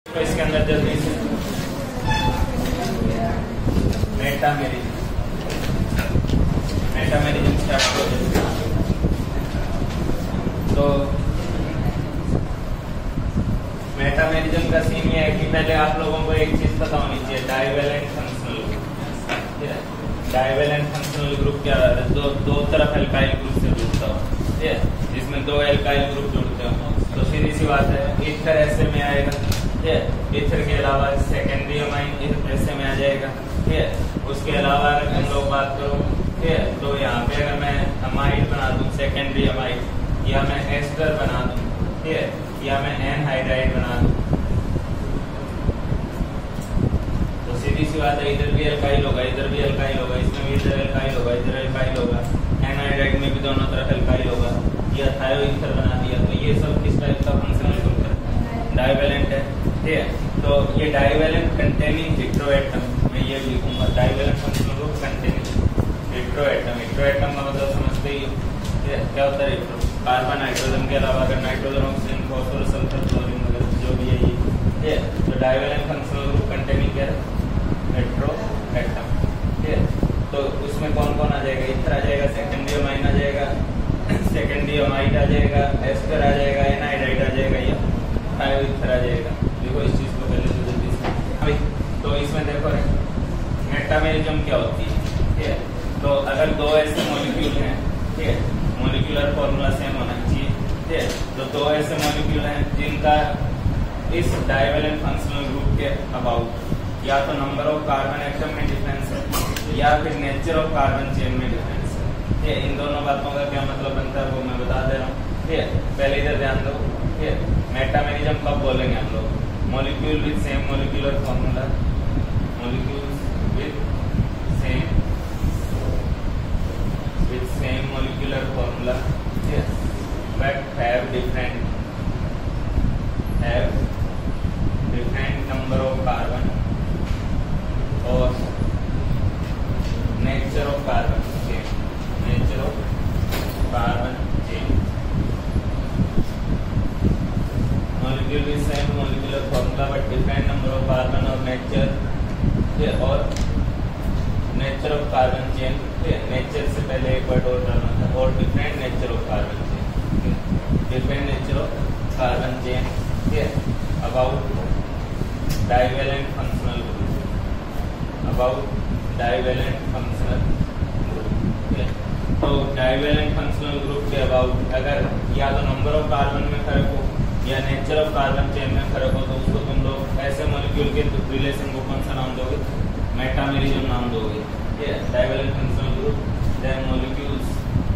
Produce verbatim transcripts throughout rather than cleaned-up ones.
तो इसके अंदर जल्दी से मेटामेरिज्म मेटामेरिज्म स्टार्ट हो जाए। तो मेटामेरिज्म का सीन ये है कि पहले आप लोगों को एक चीज पता होनी चाहिए, divalent functional group. Divalent functional group क्या है? दो दो तरफ एल्काइल ग्रुप से जुड़ता हो, ठीक है, जिसमें दो एल्काइल ग्रुप जुड़ते हो। तो सीधी सी बात है, ईथर ऐसे में आएगा, ठीक है, ईथर के अलावा सेकेंडरी अमाइन ऐसे में आ जाएगा, ठीक है। उसके अलावा अगर हम लोग बात करो, ठीक है, तो यहाँ पे अगर मैं अमाइड बना दूं सेकेंडरी अमाइड, या मैं एस्टर बना दूं, ठीक है, या मैं एनहाइड्राइड बना दूं, तो सीधी सी बात है, इधर भी एल्काइल होगा, इधर भी एल्काइल होगा, इसमें भी इधर एल्काइल होगा, इधर एल्काइल होगा, एनहाइड्राइड में भी दोनों तरफ एल्काइल होगा, या थायो ईथर बना दिया। तो ये सब किस टाइप का फंक्शनल ग्रुप है? डाइवेलेंट है, ठीक है। तो ये डाइवेलेंट कंटेनिंग हेटेरोएटम, मैं ये लिखूंगा divalent functional group containing heteroatom. Heteroatom का मतलब समझते ही, ठीक है, क्या होता है? कार्बन हाइड्रोजन के अलावा अगर nitrogen, oxygen, phosphorus, sulphur, chlorine वगैरह जो भी है ये, ठीक है। तो डाइवेलेंट फंक्शनल ग्रुप कंटेनिंग क्या है? हेटेरोएटम, ठीक है। तो उसमें कौन कौन आ जाएगा? ईथर आ जाएगा, सेकेंडरी अमाइन आ जाएगा, सेकेंडरी अमाइड आ जाएगा, एस्टर आ जाएगा, एनहाइड्राइड आ जाएगा, या थायो ईथर आ जाएगा। देखो इस चीज को पहले तो जल्दी से अभी, तो इसमें देखो मेटामेरिज्म क्या होती है, ठीक है। तो अगर दो ऐसे मॉलिक्यूल हैं, ठीक है, मॉलिक्यूलर फॉर्मूला सेम होना चाहिए, ठीक है। तो दो ऐसे मॉलिक्यूल हैं जिनका इस डाइवेलेंट फंक्शनल ग्रुप के अबाउट या तो नंबर ऑफ कार्बन एटम में डिफरेंस है, या फिर नेचर ऑफ कार्बन चेन में डिफरेंस है, ठीक है। इन दोनों बातों का क्या मतलब बनता है वो मैं बता दे रहा हूँ, ठीक है। पहले इधर ध्यान दो, ठीक है। मेटामेरिज्म कब बोलेंगे हम लोग? Molecule with same molecular formula, molecules with same with same molecular formula, ठीक है, but have different have different number of carbon और nature of carbon chain, nature of carbon chain. Molecule with same molecular formula but different number of carbon और nature, और nature of carbon chain, nature से पहले एक word और डालना था, और different nature of carbon chain, different nature of carbon chain, ठीक है। About divalent functional group, about divalent functional group, ठीक है। तो डाइवेलेंट फंक्शनल ग्रुप के अबाउट अगर या तो नंबर ऑफ कार्बन में फर्क हो या नेचर ऑफ कार्बन चेन में फर्क हो, तो उसको तुम लोग ऐसे मॉलिक्यूल के रिलेशन को कौन सा नाम दोगे? मेटामेरिज्म नाम दोगे, ठीक है। Divalent functional group, then molecules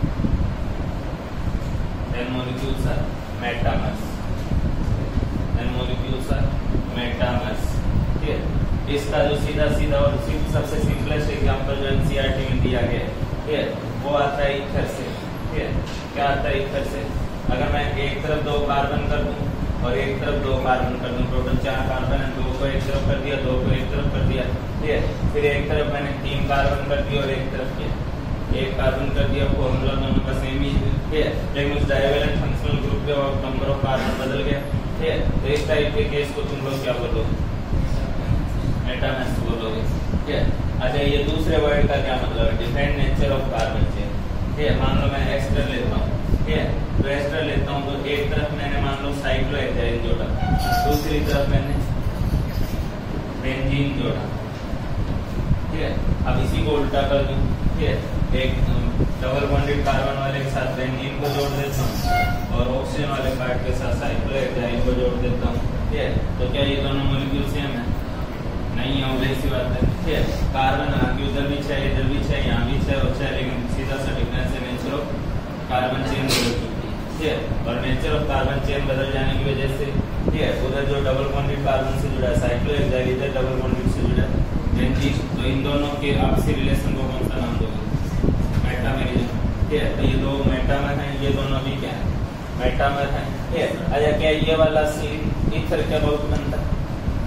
then molecules are metamers, then molecules are metamers, ठीक है। इसका जो सीधा सीधा और सबसे सिंपलेस्ट एग्जांपल जो एनसीईआरटी में दिया गया है, ठीक है, वो आता है ईथर से, ठीक है। क्या आता है ईथर से? अगर मैं एक तरफ दो कार्बन कर दूं और एक तरफ दो कार्बन कर दूं, टोटल चार कार्बन है, दो को एक तरफ कर दिया, दो को एक तरफ कर दिया, ठीक है। फिर एक तरफ मैंने तीन कार्बन कर दिया और एक तरफ किया एक कार्बन कर दिया, फॉर्मूला दोनों का सेम ही है, ठीक है। लेकिन उस डाइवेलेंट फंक्शनल ग्रुप के और नंबर ऑफ कार्बन बदल गया, ठीक है। तो इस टाइप के केस को तुम लोग क्या बोलोगे? मेटामर्स बोलोगे, ठीक है। अच्छा, ये दूसरे वर्ड का क्या मतलब है? Different nature of carbon chain, ठीक है। मान लो मैं एस्टर लेता हूँ, ठीक है, तो एस्टर लेता हूँ, तो एक तरफ मैंने मान लो साइक्लोहेक्सेन जोड़ा, दूसरी तरफ मैंने बेंजीन जोड़ा, ठीक है। अब इसी को उल्टा कर दूं, ठीक है, एक डबल बॉन्डेड कार्बन वाले के साथ बेंजीन को जोड़ देता हूँ और ऑक्सीजन वाले पार्ट के साथ साइक्लोहेक्सेन को जोड़ देता हूँ, ठीक है। तो क्या ये दोनों मॉलिक्यूल सेम है? नहीं है, वैसी बात है, ठीक है। कार्बन आगे उधर भी छह, इधर भी छह, यहाँ भी छह और छह, लेकिन सीधा सा डिफरेंस है नेचर ऑफ कार्बन चेन बदल चुकी है, ठीक है। और नेचर ऑफ कार्बन चेन बदल जाने की वजह से, ठीक है, उधर जो डबल बॉन्डेड कार्बन से जुड़ा है साइक्लोहेक्सेन, इधर डबल बॉन्डेड से जुड़ा है बेंजीन। तो इन दोनों के आपसी रिलेशन को कौन सा नाम दोगे? मेटामेरिज्म, ठीक है। तो ये दो मेटामर हैं, ये दोनों भी क्या है? मेटामर हैं, ठीक है। अच्छा, क्या ये वाला सीन ईथर के अबाउट बनता है?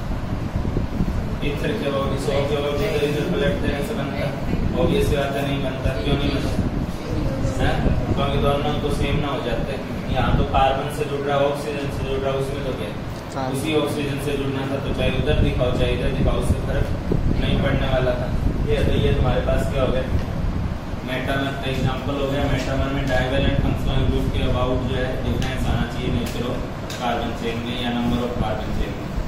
ईथर के अबाउट इस के अबाउट इधर इधर पलट देने से बनता है? ऑब्वियस बात है, नहीं बनता। क्यों नहीं बनता? क्योंकि दोनों तो सेम ना हो जाते। यहाँ तो कार्बन से जुड़ रहा है, ऑक्सीजन से जुड़ रहा है, उसमें तो क्या उसी ऑक्सीजन से जुड़ना था, तो चाहे उधर दिखाओ चाहे इधर दिखाओ, उससे फर्क नहीं पड़ने वाला था। ये तो ये तुम्हारे पास क्या हो गया, मेटामर का एग्जांपल हो गया। मेटामर में डाइवेलेंट फंक्शनल ग्रुप के अबाउट जो है डिफरेंस आना चाहिए नेचर ऑफ कार्बन चेन में या नंबर ऑफ कार्बन चेन में।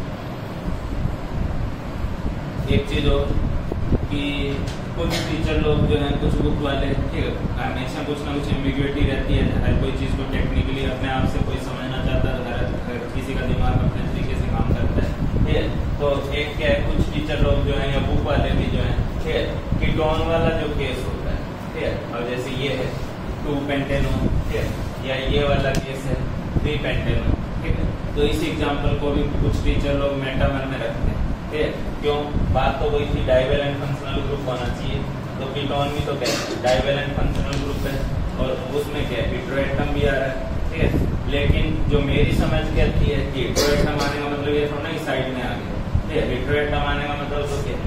एक चीज हो कि कुछ टीचर लोग जो हैं, कुछ बुक वाले, ठीक है, हमेशा कुछ ना कुछ एम्बिग्युइटी रहती है। हर कोई चीज़ को टेक्निकली अपने आप से कोई समझना चाहता है, हर किसी का दिमाग अपने तरीके से काम करता है, ठीक है। तो एक क्या है, कुछ टीचर लोग जो हैं या बुक वाले भी जो हैं, ठीक है, कीटोन वाला जो केस होता है, ठीक है, और जैसे ये है टू पेंटेनो, ठीक है, या ये वाला केस है थ्री पेंटेनो, ठीक है, तो इस एग्जाम्पल को भी कुछ टीचर लोग मेटामर में रखते हैं, ठीक है। क्यों, बात तो वही थी, डाइवेलेंट फंक्शनल ग्रुप होना चाहिए, तो कीटोन भी तो क्या है, डाइवेलेंट फंक्शनल ग्रुप है, और उसमें क्या है, हेटेरोएटम भी आ रहा है, ठीक है। लेकिन जो मेरी समझ कहती है कि हेटेरोएटम आने का मतलब ये थोड़ा इस साइड में आ गया, ठीक है। हेटेरोएटम आने का मतलब तो क्या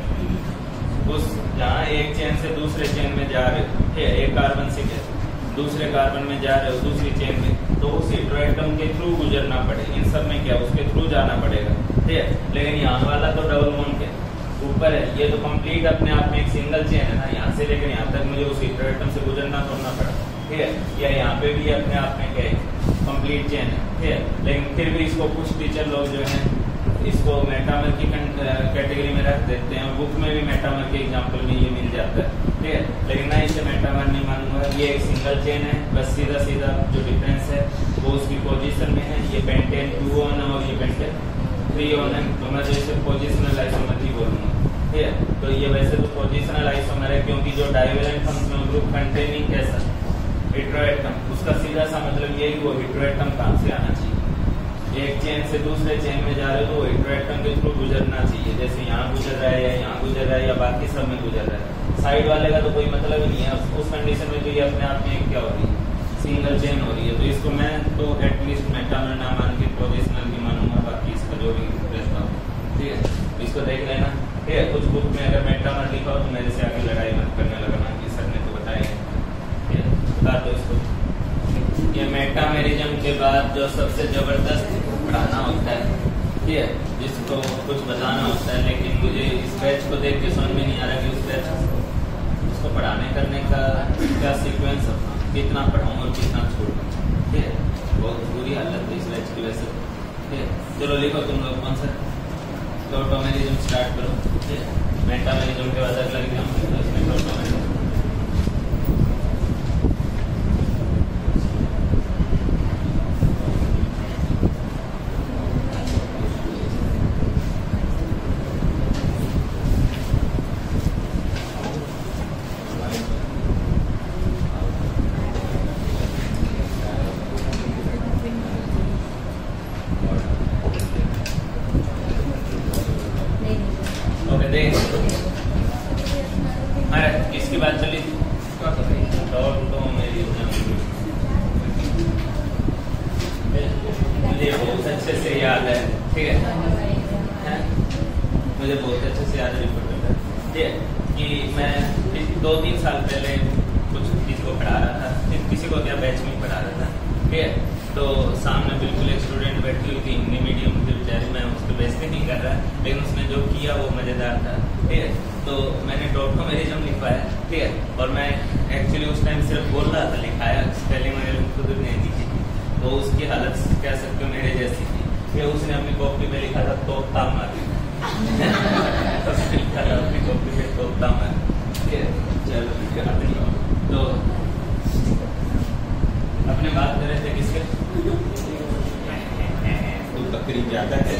है, उस जहाँ एक चेन से दूसरे चेन में जा रहे हो, ठीक है, एक कार्बन से क्या दूसरे कार्बन में जा रहे हो दूसरी चेन में, तो उस हेटेरोएटम के थ्रू गुजरना पड़ेगा। इन सब में क्या, उसके थ्रू जाना पड़ेगा, ठीक है। लेकिन यहाँ वाला तो डबल बॉन्ड के ऊपर है, ये तो कंप्लीट अपने आप में एक सिंगल चेन है ना, यहाँ से लेकर यहाँ तक मुझे उस हेटेरोएटम से गुजरना तोड़ना पड़ा, ठीक है। या यहाँ पे भी अपने आप में क्या है, कंप्लीट चेन है, ठीक है। लेकिन फिर भी इसको कुछ टीचर लोग जो है इसको मेटामर की कैटेगरी में रख देते हैं, बुक में भी मेटामर के एग्जाम्पल में ये मिल जाता है, ठीक है। लेकिन मैं इसे मेटामर नहीं मानूंगा, ये एक सिंगल चेन है, बस सीधा सीधा जो डिफरेंस है वो उसकी पोजीशन में है। ये पेंटेन टू ऑन है और ये पेंटेन थ्री ऑन है, तो मैं तो इसे पोजिशनल आइसोमर ही बोलूंगा, ठीक है। तो ये वैसे तो पोजिशनल आइसोमर है, क्योंकि जो डाइवेलेंट फंक्शनल ग्रुप कंटेनिंग कैसा हेटेरोएटम, उसका सीधा सा मतलब यही, वो हेटेरोएटम कहाँ से आना चाहिए, एक चेन से दूसरे चेन में जा रहे हो तो हेटेरोएटम के थ्रू गुजरना चाहिए, जैसे यहाँ गुजर रहा है या यहाँ गुजर रहा है या बाकी सब में गुजर रहा है। साइड वाले का तो कोई मतलब ही नहीं है, उस कंडीशन में तो ये अपने आप में क्या हो रही है, सिंगल चेन हो रही है। तो इसको मैं तो एटलीस्ट मेटामर ना मान के पोजिशनल भी मानूंगा, बाकी इसका जो भी प्रश्न हो, ठीक है, इसको देख लेना, ठीक है। कुछ बुक में अगर मेटामर लिखा हो तो मेरे से आगे लड़ाई मत करने लगना कि सर ने तो बताया, ठीक है, बता दो इसको। ये मेटामेरिज्म के बाद जो सबसे जबरदस्त पढ़ाना होता है, ठीक है, जिसको कुछ बताना होता है, लेकिन मुझे इस बैच को देख के समझ में नहीं आ रहा कि उस बैच उसको पढ़ाने करने का क्या सीक्वेंस अपना, कितना पढ़ाऊँ और कितना छोड़ूँ, ठीक है। बहुत बुरी हालत है इस बैच की वजह से, ठीक है। चलो लिखो तुम लोग कौन सा, तो टोटोमेरिज्म स्टार्ट करो, ठीक है। मेटामेरिज्म के बाद अगला एग्जाम इसमें टोटोमेरिज्म। इसकी बात चली मुझे बहुत अच्छे से याद है, ठीक है, मुझे बहुत अच्छे से याद है रिपोर्ट, ठीक है, कि मैं दो तीन साल पहले कुछ किसी को पढ़ा रहा था, किसी को क्या बैच में पढ़ा रहा था, ठीक है। तो सामने बिल्कुल एक स्टूडेंट बैठी हुई थी, हिंदी मीडियम की बेचारी, मैं उसको बेइज्जती नहीं कर रहा, लेकिन उसने जो किया वो मजेदार था, ठीक है। तो मैंने टोटोमेरिज्म लिखवाया, ठीक है, और मैं एक्चुअली उस टाइम सिर्फ बोल रहा था, लिखाया स्पेलिंग मैंने खुद नहीं लिखी थी, तो उसकी हालत कह सकते हो मेरे जैसी थी, कि उसने अपनी कॉपी में लिखा था तोता मार लिखा था अपनी कॉपी में तोता मार, ठीक है। चलो तो अपने बात कर रहे थे किसके, तो बकरी ज्यादा है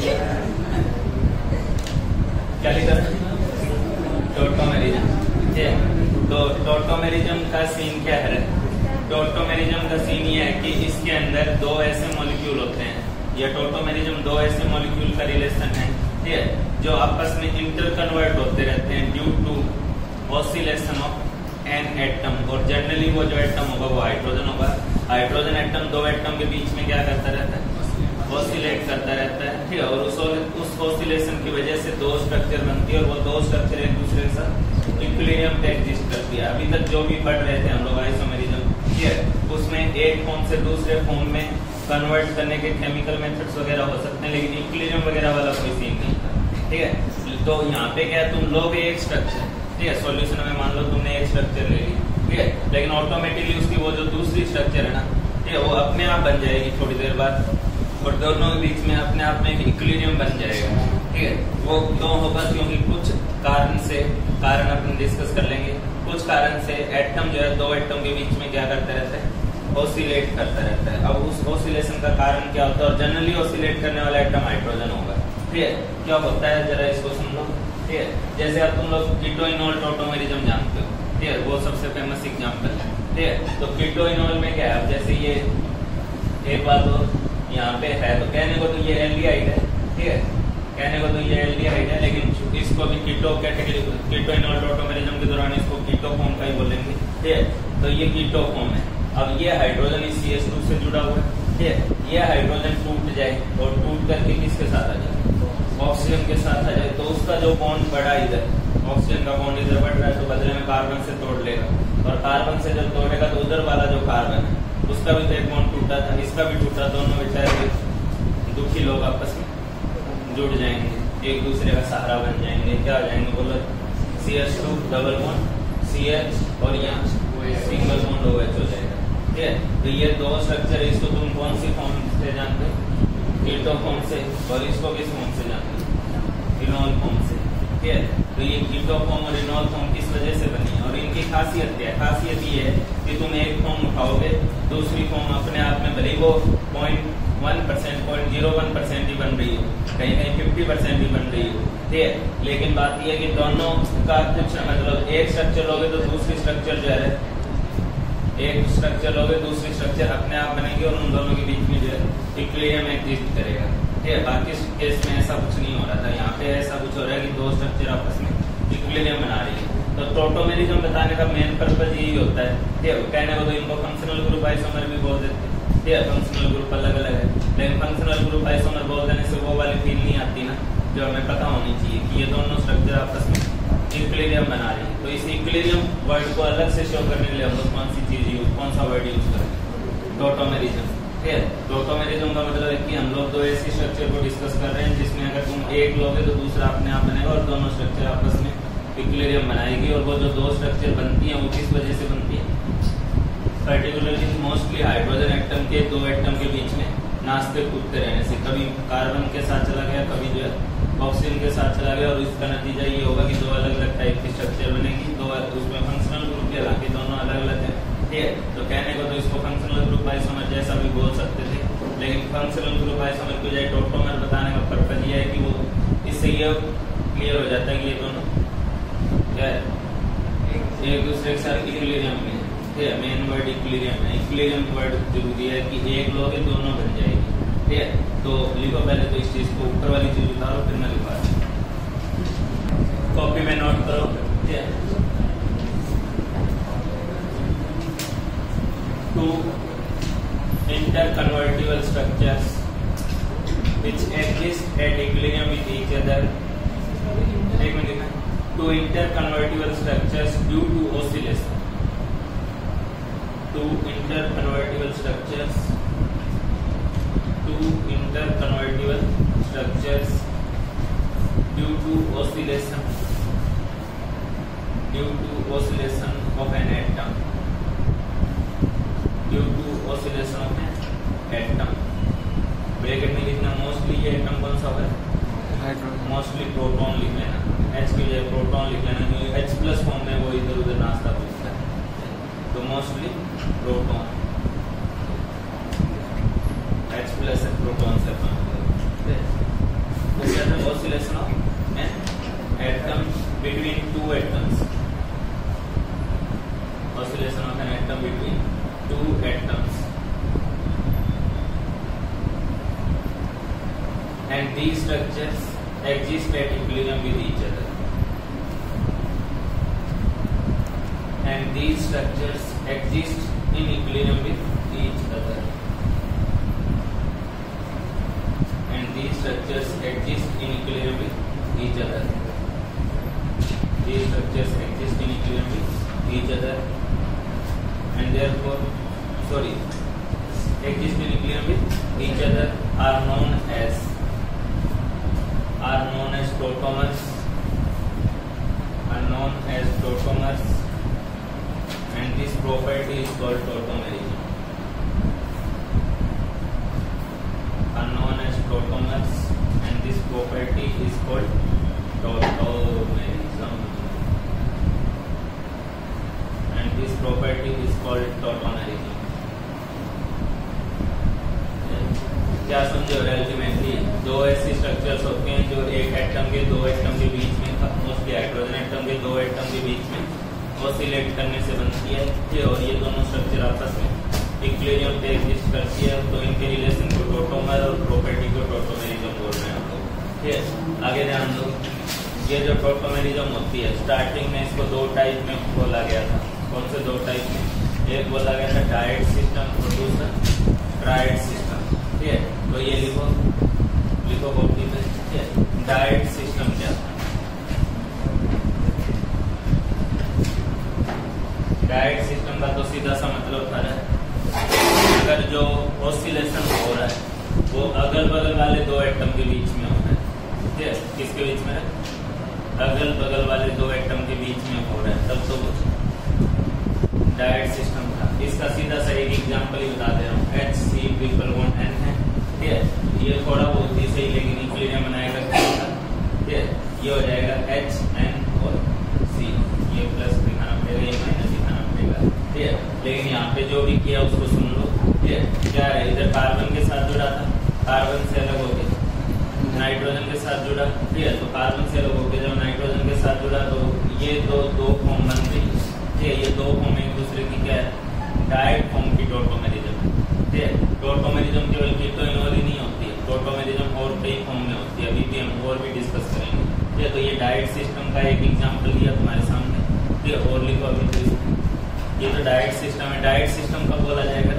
क्या लिखा था, टोटोमेरिज्म, ठीक है। तो टोटोमेरिज्म का सीन क्या है, टोटोमेरिज्म का सीन ये है कि इसके अंदर दो ऐसे मॉलिक्यूल होते हैं, या टोटोमेरिज्म दो ऐसे मॉलिक्यूल का रिलेशन है, ठीक है, जो आपस में इंटर कन्वर्ट होते रहते हैं due to oscillation of an atom, और जनरली वो जो एटम होगा वो हाइड्रोजन होगा। हाइड्रोजन एटम दो एटम के बीच में क्या करता रहता है, ऑसिलेट करता रहता है, ठीक है, और उस उस ऑसिलेशन की वजह से दो स्ट्रक्चर बनती है, और वो दो स्ट्रक्चर एक दूसरे के साथ इक्विलिब्रियम पे एग्जिस्ट करती है। अभी तक जो भी पढ़ रहे थे हम लोग आइसोमेरिज्म, ठीक है, उसमें एक फॉर्म से दूसरे फॉर्म में कन्वर्ट करने के केमिकल मेथड्स वगैरह हो सकते हैं, लेकिन इक्विलिब्रियम वगैरह वाला कोई सीन नहीं था, ठीक है। तो यहाँ पे क्या है, तुम लोगे एक स्ट्रक्चर, ठीक है, सॉल्यूशन में मान लो तुमने एक स्ट्रक्चर ले ली, ठीक है, लेकिन ऑटोमेटिकली उसकी वो जो दूसरी स्ट्रक्चर है ना, ठीक है, वो अपने आप बन जाएगी थोड़ी देर बाद, और दोनों के बीच में अपने आप में एक इक्विलिब्रियम बन जाएगा, ठीक है। वो क्यों होगा, क्योंकि कुछ कारण से, कारण अपन डिस्कस कर लेंगे, कुछ कारण से एटम जो है दो एटम के बीच में क्या करता रहता है, ऑसिलेट करता रहता है। अब उस ऑसिलेशन का कारण क्या होता है, और जनरली ऑसिलेट करने वाला एटम हाइड्रोजन होगा, ठीक है। क्या होता है जरा इसको समझो, ठीक है। जैसे अब तुम लोग कीटोइनोल टोटोमेरिज्म जानते हो, ठीक है, वो सबसे फेमस एग्जांपल है, ठीक है। तो कीटोइनोल में क्या है, अब जैसे ये एक बात हो यहाँ पे है, तो कहने को तो ये एल्डिहाइड है, ठीक है, कहने को तो ये एल्डिहाइड है, लेकिन इसको भी कीटो कैटेगरी, कीटोइनोल टोटोमेरिज्म के दौरान इसको कीटोफॉर्म का ही बोलेंगे, ठीक है। तो ये कीटोफॉर्म है। अब ये हाइड्रोजन इस सी एच टू से जुड़ा हुआ है, ठीक है, ये हाइड्रोजन टूट जाए और टूट करके किसके साथ आ जाए, ऑक्सीजन के साथ आ जाए, तो उसका जो बॉन्ड बढ़ा इधर, ऑक्सीजन का बॉन्ड इधर बढ़ रहा है, तो बदले में कार्बन से तोड़ लेगा, और कार्बन से जब तोड़ेगा तो उधर वाला जो कार्बन है उसका भी तो एक बॉन्ड टूटा था, इसका भी टूटा, दोनों बेचारे दुखी लोग आपस में जुड़ जाएंगे, एक दूसरे का सहारा बन जाएंगे, क्या हो जाएंगे बोलो, C H two double bond C H और यहाँ सिंगल बॉन्ड ओ एच हो जाएगा, ठीक है। तो ये दो स्ट्रक्चर है, इसको तुम कौन सी फॉर्म से जानते हो, कीटो फॉर्म से, और इसको किस फॉर्म से जानते हो, इनोल फॉर्म से, ठीक है। तो ये कीटो फॉर्म और इनोल फॉर्म किस वजह से बनी है, और इनकी खासियत क्या है, खासियत ये है कि तुम एक फॉर्म उठाओगे, दूसरी फॉर्म अपने आप में भले वो point one percent point zero one percent ही बन रही हो, कहीं कहीं फिफ्टी परसेंट ही बन रही हो, ठीक है, लेकिन बात यह है कि दोनों का कुछ मतलब एक स्ट्रक्चर लोगे तो दूसरी स्ट्रक्चर जो है, एक स्ट्रक्चर लोगे दूसरी स्ट्रक्चर अपने आप बनेगी, और उन दोनों के बीच में जो है इक्विलिब्रियम एग्जिस्ट करेगा, ठीक है। बाकी केस में ऐसा कुछ नहीं हो रहा था, यहाँ पे ऐसा कुछ हो रहा है कि दो स्ट्रक्चर आपस में इक्विलिब्रियम बना रही है। तो टोटोमेरिज्म बताने का मेन पर्पज यही होता है, ठीक है। कहने को तो इनको फंक्शनल ग्रुप आइसोमर भी बोल देते हैं, ठीक है, फंक्शनल ग्रुप अलग अलग है, लेकिन फंक्शनल ग्रुप आइसोमर बोल देने से वो वाली फील नहीं आती ना, जो हमें पता होनी चाहिए कि ये दोनों स्ट्रक्चर आपस में इक्विलिब्रियम बना रही है। तो इस इक्विलिब्रियम वर्ड को अलग से शो करने के लिए हम लोग कौन सी चीज यूज, कौन सा वर्ड यूज करें, टोटोमेरिज्म, ठीक है। टोटोमेरिज्म का मतलब है कि हम लोग दो ऐसी स्ट्रक्चर को डिस्कस कर रहे हैं जिसमें अगर तुम एक लोगे तो दूसरा अपने आप बनेगा, और दोनों स्ट्रक्चर आपस में इक्विलिब्रियम बनाएगी, और वो जो दो स्ट्रक्चर बनती हैं वो किस वजह से बनती है, पर्टिकुलरली मोस्टली हाइड्रोजन एटम के दो एटम के बीच में नाचते कूदते रहने से, कभी कार्बन के साथ चला गया, कभी जो है ऑक्सीजन के साथ चला गया, और इसका नतीजा ये होगा कि दो अलग अलग टाइप की स्ट्रक्चर बनेगी, दो उसमें फंक्शनल ग्रुप के हालांकि दोनों अलग अलग है, ठीक है। तो कहने को तो इसको फंक्शनल ग्रुप आइसोमर जैसा भी बोल सकते थे, लेकिन फंक्शनल ग्रुप आइसोमर की बजाय टोटोमर बताने का पर्पज ये है कि वो इससे ये क्लियर हो जाता है कि ये दोनों क्या है, एक दूसरे के साथ इक्विलिब्रियम में, ठीक है। मेन वर्ड इक्विलिब्रियम है, इक्विलिब्रियम वर्ड जरूरी है कि एक लोग दोनों बन जाएगी, ठीक है। तो लिखो पहले तो इस चीज को, ऊपर वाली चीज उतारो फिर मैं लिखवा, कॉपी में नोट करो, ठीक है। Two interconvertible structures which exist at equilibrium with each other, एक मिनट लिखना, two interconvertible structures due to oscillation, two interconvertible structures, two interconvertible structures due to oscillation, due to oscillation of an atom, due to oscillation of an atom, bracket में लिखना mostly ये atom कौन सा होगा, mostly proton लिख लेना, H की जगह प्रोटॉन लिख लेना, क्योंकि H प्लस फॉर्म में वो इधर उधर नाश्ता पूछता है, तो मोस्टली प्रोटॉन, H प्लस है प्रोटॉन से oscillation of an atom between two atoms, oscillation of an atom between two atoms, and these structures exist at equilibrium with each other, and these structures exist in equilibrium with each other, and these structures exist in equilibrium with each other, these structures exist in equilibrium with each other, and therefore sorry exist in equilibrium with each other are known as are known as tautomers are known as tautomers and this property is called tautomerism are known as tautomers and this property is called tautomerism and this property is called tautomerism. क्या समझे? Ultimately दो ऐसी structures होते हैं जो एक atom के दो एटम के बीच में मोस्टली हाइड्रोजन एटम के दो एटम के बीच में ऑसिलेट करने से बनती है और ये दोनों स्ट्रक्चर आपस में इक्विलिब्रियम पे एग्जिस्ट करती है तो इनके रिलेशन को टोटोमर और प्रॉपर्टी को टोटोमेरिज्म बोल रहे हैं हम लोग। ठीक है, आगे ध्यान दो। ये जो टोटोमेरिज्म होती है स्टार्टिंग में इसको दो टाइप में बोला गया था। कौन से दो टाइप में? एक बोला गया था डायट सिस्टम और दूसरा ट्राइड सिस्टम। ठीक है, तो ये लिखो लिखो कॉपी में। ठीक है, डायट सिस्टम क्या था? डायट सिस्टम का तो सीधा सा मतलब था अगर जो ऑसिलेशन हो रहा है वो अगल बगल वाले दो एटम के बीच में हो रहा है। ठीक है, किसके बीच में? अगल बगल वाले दो एटम के बीच में हो रहा है तब तो डायट सिस्टम था। इसका सीधा सा एक एग्जांपल ही बता दे रहा हूँ। H C triple one N है। ठीक है, ये थोड़ा बहुत ही सही लेकिन इक्विलिब्रियम बनाएगा। ठीक है, ये हो जाएगा एच एन और सी। ये प्लस दिखाना पड़ेगा, ये माइनस दिखाना पड़ेगा। ठीक है, लेकिन यहाँ पे जो भी किया उसको सुन लो। ठीक है, क्या है? इधर कार्बन के साथ जुड़ा था, कार्बन से अलग हो गया नाइट्रोजन के साथ जुड़ा। ठीक है, तो कार्बन से अलग हो गया जब नाइट्रोजन के साथ जुड़ा तो ये दो दो फॉर्म बन गई। ठीक है, ये दो फॉर्म एक दूसरे की क्या है? डायट फॉर्म की टोटोमेरिज्म। ठीक है, टोटोमेरिज्म केवल कीटोइनोल ही नहीं होती है, टोटोमेरिज्म और कई फॉर्म में होती है। अभी भी हम और भी डिस्कस करेंगे। ठीक है, तो ये डायट सिस्टम का एक एग्जांपल दिया तुम्हारे सामने। ठीक है, और लिखो अभी तो ये तो डायट सिस्टम है। डायट सिस्टम कब बोला जाएगा?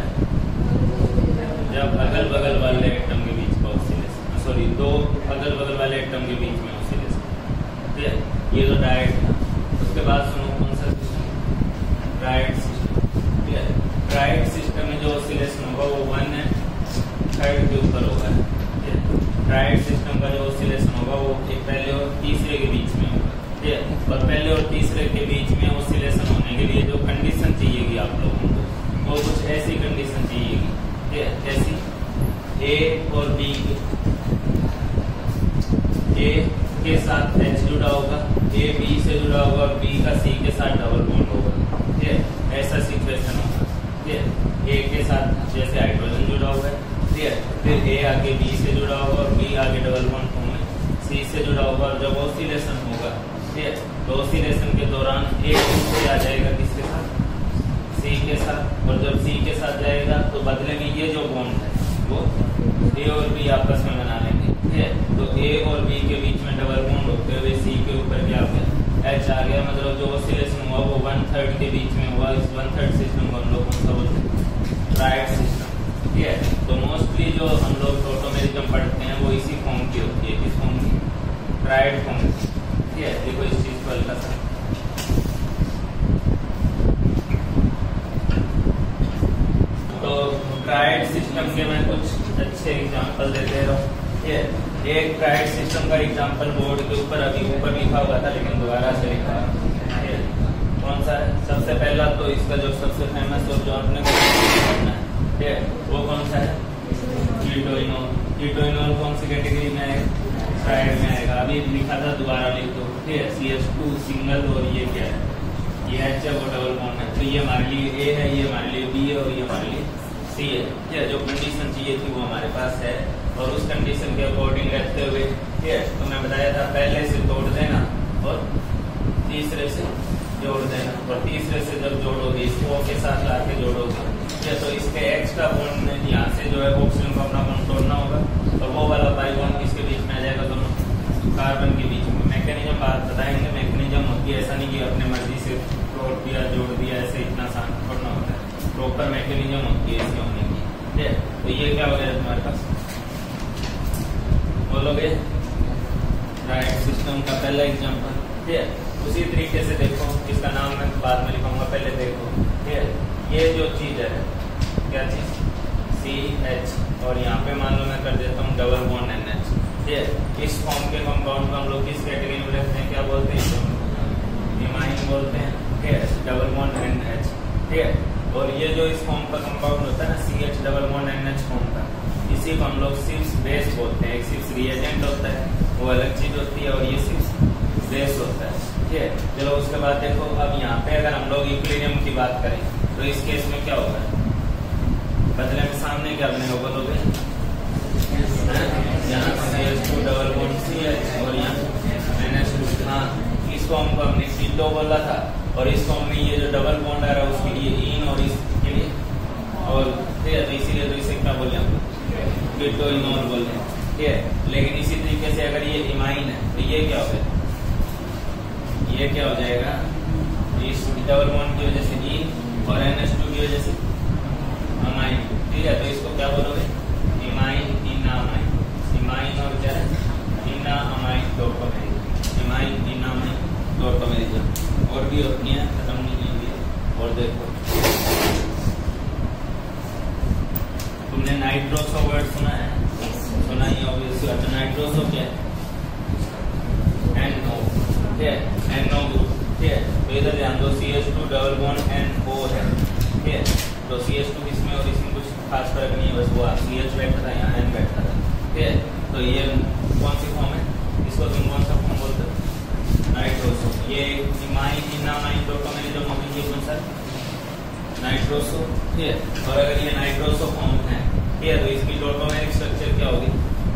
जब अगल बगल वाले एटम के बीच का ऑसिलेशन, सॉरी दो अगल बगल वाले एटम के बीच में ऑसिलेशन। ठीक है, ये तो डायट था। उसके बाद सुनो कौन सा सिस्टम? Tried system. ठीक है, ट्राइड सिस्टम में जो ऑसिलेशन होगा वो वन है थर्ड के ऊपर होगा। ठीक है, ट्राइड सिस्टम का जो ऑसिलेशन होगा वो एक पहले और तीसरे के बीच में होगा। ठीक है, और पहले और तीसरे के बीच में ऑसिलेशन होने के लिए जो कंडीशन चाहिएगी आप लोगों को वो कुछ ऐसी कंडीशन चाहिएगी। ठीक है, जैसी ए और बी ए के साथ एच जुड़ा होगा, ए बी से जुड़ा होगा और बी का सी के साथ डबल बॉन्ड होगा। ठीक है, ऐसा सिचुएशन होगा। ठीक है, ए के साथ जैसे हाइड्रोजन जुड़ा हुआ है। ठीक है, फिर ए आगे बी से जुड़ा होगा और बी आगे डबल बॉन्ड फॉर्म में सी से जुड़ा होगा और जब ऑसिलेशन होगा ठीक है तो ऑसिलेशन के दौरान ए से आ जाएगा किसके साथ? सी के साथ, और जब सी के साथ जाएगा तो बदले में ये जो बॉन्ड है वो ए और बी आपस में बना लेंगे। ठीक है, तो ए और बी के बीच में डबल बॉन्ड होते हुए सी के ऊपर क्या आ गया? एच आ गया। मतलब जो ऑसिलेशन हुआ वो वन थर्ड के बीच में हुआ। इस वन थर्ड सिस्टम को हम लोग कौन सा बोलते हैं? Triad system. ठीक है, तो मोस्टली जो हम लोग टोटोमेरिज्म पढ़ते हैं वो इसी फॉर्म की होती है। किस फॉर्म की? Triad form. ठीक है, देखो इस चीज को हल्का सा तो ट्राइड सिस्टम के मैं कुछ अच्छे एग्जांपल देते रहा हूँ। ठीक है, एक ट्राइड सिस्टम का एग्जांपल बोर्ड के ऊपर अभी ऊपर लिखा हुआ था लेकिन दोबारा से लिखा है। कौन सा है? सबसे पहला तो इसका जो सबसे फेमस और जो आपने को पढ़ना है ठीक है वो कौन सा है? कीटोइनोल। कीटोइनोल कौन सी कैटेगरी में आएगा? ट्राइड में आएगा। अभी लिखा था दोबारा लिख दो। ठीक है, सी एच टू सिंगल और ये क्या है? ये एच है वो डबल बॉन्ड है। तो ये हमारे लिए ए है, ये हमारे लिए बी है और ये हमारे लिए सी है। ठीक है, जो कंडीशन चाहिए थी वो हमारे पास है और उस कंडीशन के अकॉर्डिंग रहते हुए ठीक है तो मैं बताया था पहले से तोड़ देना और तीसरे से जोड़ देना और तीसरे से जब जोड़ोगे इसको के साथ ला के जोड़ोगे ठीक है तो इसके एक्स्ट्रा बॉन्ड में यहाँ से जो है ऑक्सीजन को अपना बॉन्ड तोड़ना होगा और वो वाला पाई बॉन्ड किसके बीच में आ जाएगा? दोनों कार्बन के बीच में। मैकेनिज्म बात बताएंगे, मैकेनिज्म होती है ऐसा नहीं कि अपने मर्जी से तोड़ दिया जोड़ दिया ऐसे इतना आसान छोड़ना होता है। प्रॉपर मैकेनिज्म होती है इसके होने की। ठीक है, तो ये क्या हो गया तुम्हारे पास? बोलोगे राइट सिस्टम का पहला एग्जांपल। ठीक है, उसी तरीके से देखो, इसका नाम मैं बाद में लिखूंगा, पहले देखो। ठीक है, ये जो चीज है क्या चीज? सी सी एच, और यहाँ पे मान लो मैं कर देता हूँ डबल बॉन्ड एन एच। ठीक है, इस फॉर्म के कंपाउंड को हम लोग किस कैटेगरी में रखते हैं, क्या बोलते हैं, इमाइन बोलते हैं। ठीक है, डबल बॉन्ड एन एच। ठीक है, और ये जो इस फॉर्म का कंपाउंड होता है ना C H double bond N H form का, इसी को हम लोग सिर्फ बेस बोलते हैं। एक सिर्फ रिएजेंट होता है, वो अलग चीज होती है, और ये सिर्फ बेस होता है। ठीक है, चलो उसके बाद देखो, अब यहाँ पे अगर हम लोग इक्विलिब्रियम की बात करें तो इस केस में क्या होगा, बदले में सामने क्या बनेगा बोलोगे, यहाँ C H two double bond C H और यहाँ एन एच टू। हाँ, इस फॉर्म को हमने कीटो बोला था, और इस फॉर्म में ये जो डबल बॉन्ड आ रहा है उसके लिए इन और इसके लिए और, ठीक है, तो इसीलिए तो इसे क्या बोले हम, कीटो इनोल बोलते हैं। ठीक है, लेकिन इसी तरीके से अगर ये इमाइन है तो ये क्या होगा, ये क्या हो जाएगा, इस डबल बॉन्ड की वजह से इन और एन एच टू की वजह से अमाइन। ठीक है, तो इसको क्या बोलोगे, इमाइन इना अमाइन, इमाइन और क्या है, enamine tautomerism, imine enamine tautomerism. और भी होती है, खत्म नहीं होंगी। और देखो, तुमने नाइट्रोसो वर्ड सुना है, सुना ही ऑब्वियसली। अच्छा, नाइट्रोसो क्या है, एन ओ। ठीक है, एन ओ ग्रुप। ठीक है, तो इधर ध्यान दो, C H two double bond N O है। ठीक है, तो सी एच टू इसमें और इसमें कुछ खास फर्क नहीं है, बस वो सी एच बैठा था, यहाँ एन बैठा था। ठीक है, तो ये कौन सी फॉर्म है, इसको तुम कौन सा फॉर्म बोलते हो, नाइट्रोसो। ये इमाइन इनामाइन टोटोमेरिज्म होगी, ये कौन सा, नाइट्रोसो। ठीक है, और अगर ये नाइट्रोसो फॉर्म है, ठीक है, तो इसकी टोटोमेरिक स्ट्रक्चर क्या होगी,